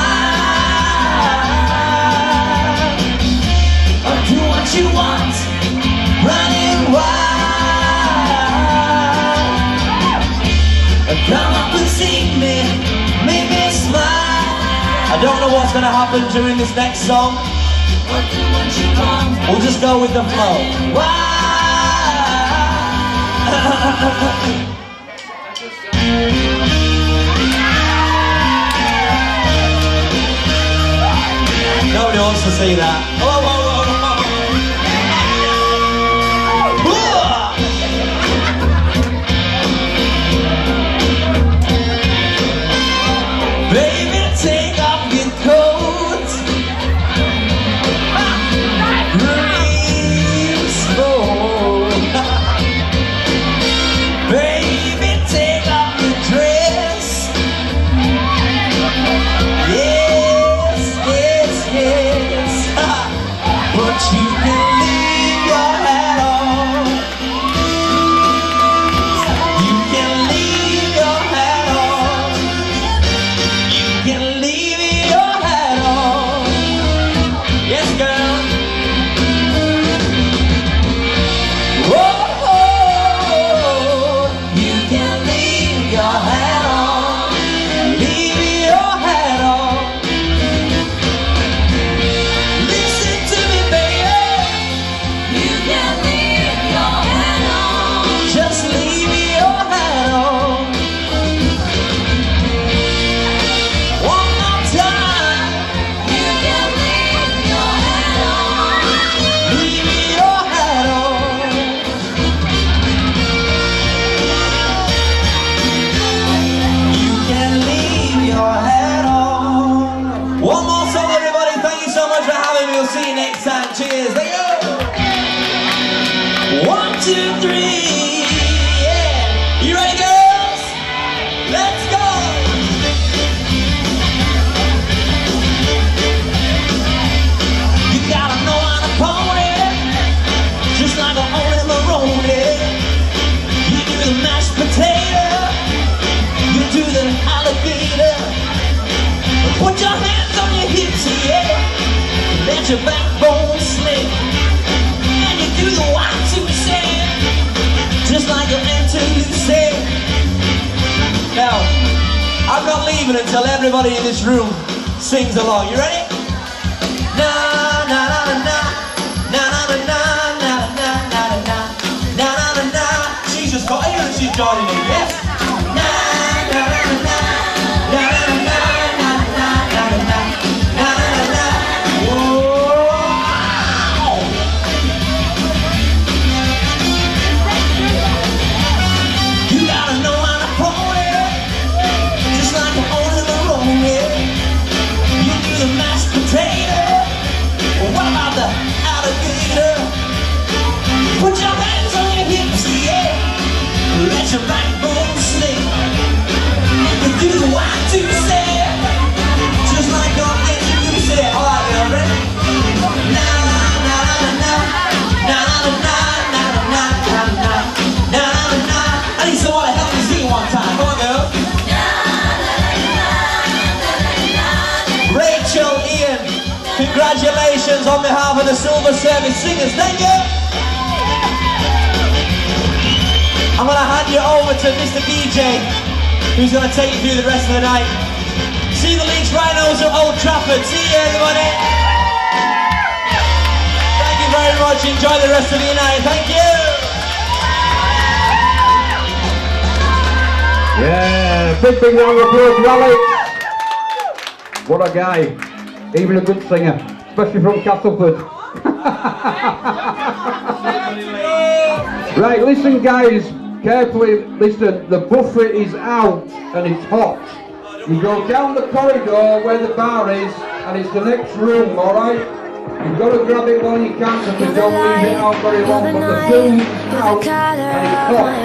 Do what you want, running wild. Come up and see me, make me smile. I don't know what's gonna happen during this next song. We'll just go with the flow. Nobody wants to see that. Whoa, whoa, whoa. Baby, take off your coat. Green smoke. Baby, take off your dress. Yes, yes, yes. we'll see you next time. Cheers. There you go. 1, 2, 3. Yeah. You ready, girls? Let's go. You gotta know how to pony, just like an old macaroni. You do the mashed potato, you do the alligator. Put your hands on your hips, yeah. Let your backbone slip, and you do the Y2C, just like an N2C. Now, I'm not leaving until everybody in this room sings along. You ready? Na na na na na na na na na na na na na na na. She's just got here and she's joining in. Yes. Na na na na na na na na na na na na na. Whoa. You gotta know how to pony, just like an old macaroni. You do the mashed potato. What about the alligator? Put your hands on your hips, yeah. Let your backbone slip. You do the Y2C, just like your N2C. Alright, y'all ready? Na na na na na na na na na na na na na. I need someone to help me sing one time. Come on, girl. Rachel, Ian, congratulations on behalf of the Silver Service Singers. Thank you. I'm going to hand you over to Mr. DJ, who's going to take you through the rest of the night. See the Leeds Rhinos at Old Trafford. See you, everybody. Thank you very much. Enjoy the rest of the night. Thank you. Yeah, big round of applause to Alex. What a guy. Even a good singer, especially from Castleford. Right, listen guys, carefully listen. The buffet is out and it's hot. You go down the corridor where the bar is and it's the next room, alright? You've got to grab it while you can because we don't leave it out very long, but the food's out and it's hot.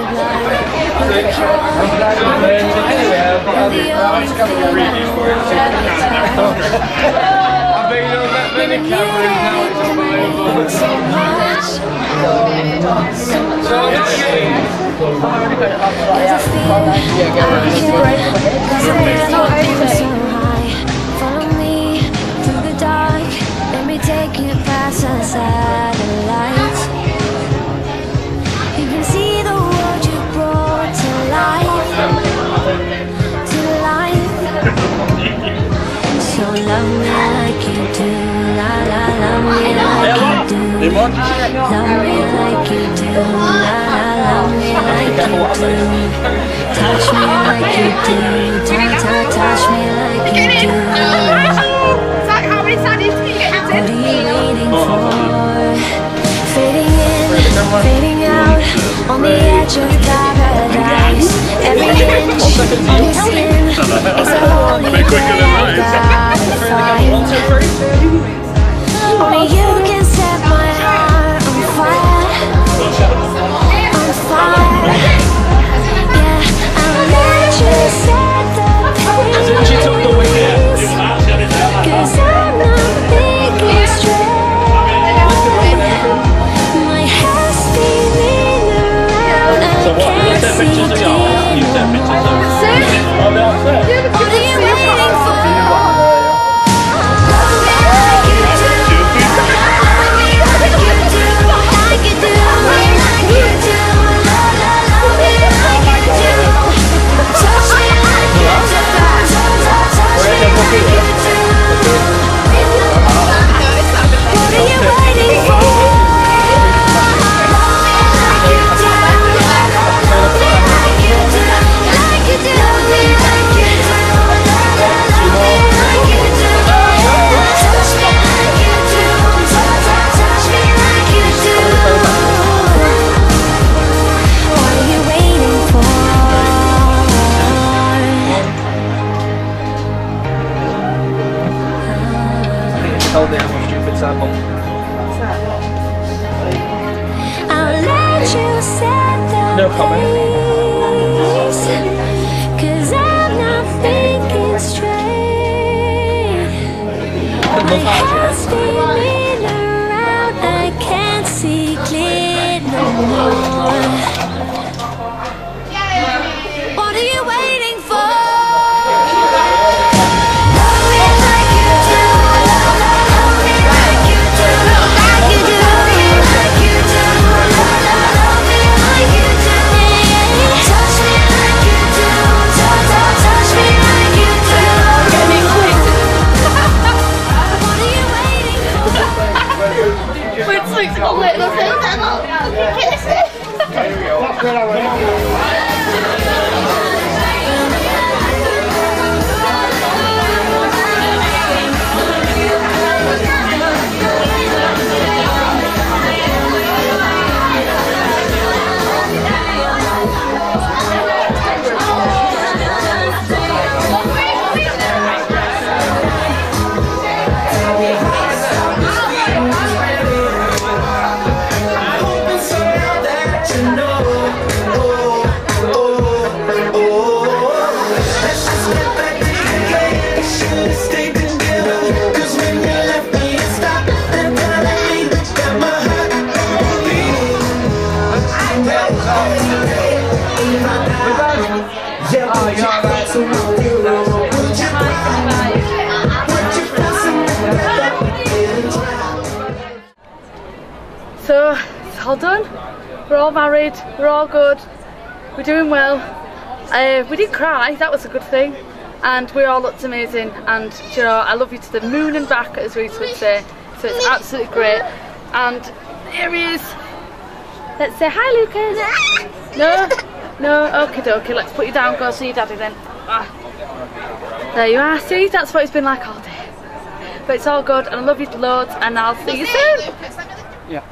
Follow me through the dark. Let me take you past the satellites. You can see the world you brought to life. To life. So love me like you do. La la, love me like you do. Love me like you do. La la, love me like you do. Touch me like you do. Touch me like you do. What are you waiting for? Fading in, fading out, on the edge of paradise. Every inch of your skin is a holy grail I gotta find. Only you can set my heart on fire. On fire. Yeah, I'll let you set the pace. 'Cause I'm not thinking straight. My head's spinning around. I can't see clear. What are you waiting for? Like you do, like you do, like you do. told me I'm a stupid sample. I'll let you set the No comment. Cause I'm not thinking straight. My head's spinning around, I can't see clear no more. What are you waiting for? Love me like you do, love me like you do, like you do, like you do, love me like you do, touch me like you do, touch me like you do. What are you waiting for? Wait, it's like so late, that's it. So, it's all done. We're all married, we're all good, we're doing well. We didn't cry, that was a good thing. And we all looked amazing, and you know, I love you to the moon and back, as Reese would say. So it's absolutely great. And here he is. Let's say hi, Lucas. No, okie dokie, let's put you down, go see your daddy then. There you are, see, that's what it's been like all day. But it's all good, and I love you loads, and I'll see you soon. Yeah.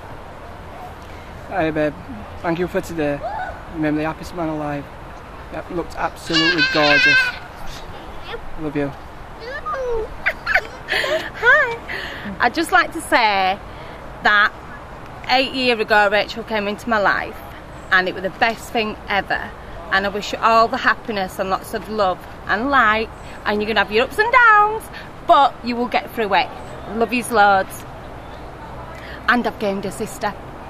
Hi babe, thank you for today. You made me the happiest man alive. Yep, looked absolutely gorgeous. Love you. Hi. I'd just like to say that 8 years ago Rachel came into my life and it was the best thing ever, and I wish you all the happiness and lots of love and light, and you're going to have your ups and downs, but you will get through it. Love yous loads. And I've gained a sister.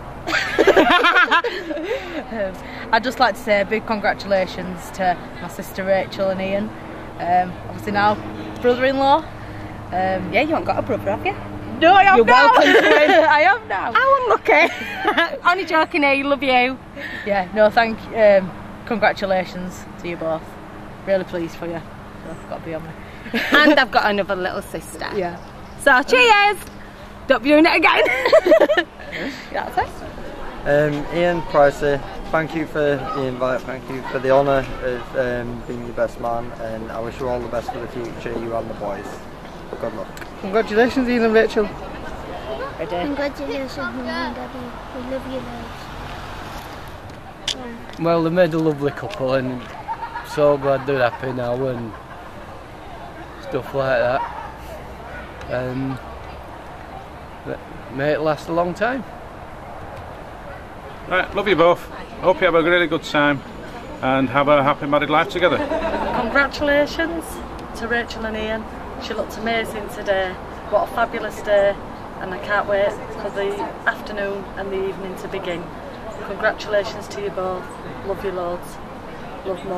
I'd just like to say a big congratulations to my sister Rachel and Ian. Obviously now brother-in-law. Yeah, you haven't got a brother, have you? No, I have You're now. welcome to him. I am now. How unlucky. Only joking here, love you. Yeah, no, congratulations to you both. Really pleased for you. So I've got to be on me. And I've got another little sister. Yeah. So cheers. Don't be doing it again. That's it. Ian Pricey, thank you for the invite, thank you for the honour of being your best man, and I wish you all the best for the future, you and the boys. Good luck. Congratulations Ian and Rachel. Congratulations, Mum and Daddy. We love you loads. Well, they made a lovely couple, and so glad they're happy now and stuff like that. And may it last a long time. Right, love you both. Hope you have a really good time and have a happy married life together. Congratulations to Rachel and Ian. She looked amazing today. What a fabulous day, and I can't wait for the afternoon and the evening to begin. Congratulations to you both. Love you loads. Love Mum.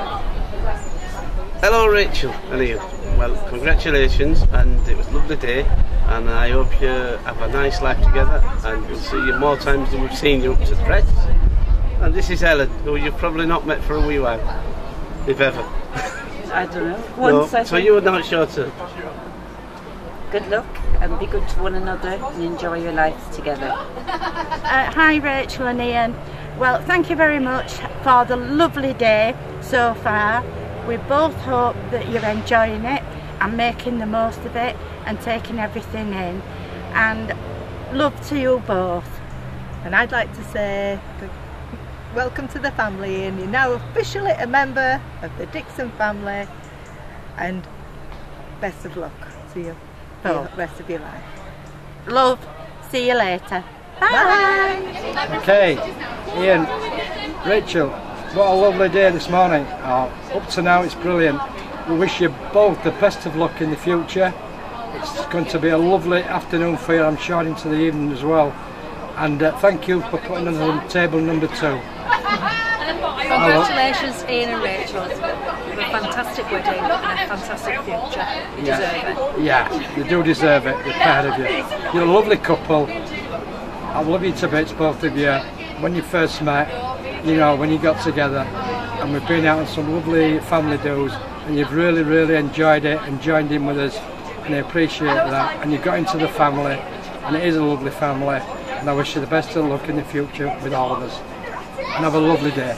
Hello Rachel and Ian. Well, congratulations, and it was a lovely day, and I hope you have a nice life together, and we'll see you more times than we've seen you up to the press. And this is Helen, who you've probably not met for a wee while, if ever. I don't know. No, Once, I so think. you were not sure to. Good luck and be good to one another and enjoy your lives together. Hi Rachel and Ian. Well, thank you very much for the lovely day so far. We both hope that you're enjoying it and making the most of it and taking everything in. And love to you both. And I'd like to say welcome to the family, and you're now officially a member of the Dixon family, and best of luck to you. for the rest of your life. Love, see you later. Bye! Okay, Ian, Rachel, what a lovely day this morning. Up to now it's brilliant. We wish you both the best of luck in the future. It's going to be a lovely afternoon for you, I'm sure, into the evening as well. And thank you for putting on table number 2. Congratulations, Ian and Rachel. A fantastic wedding and a fantastic future. You deserve it. Yeah, you do deserve it, the pair of you. You're a lovely couple. I love you to bits, both of you. When you first met, you know, when you got together, and we've been out on some lovely family do's, and you've really, really enjoyed it and joined in with us, and I appreciate that. And you got into the family, and it is a lovely family, and I wish you the best of luck in the future with all of us. And have a lovely day.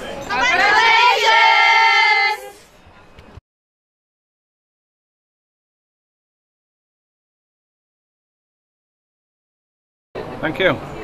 Thank you.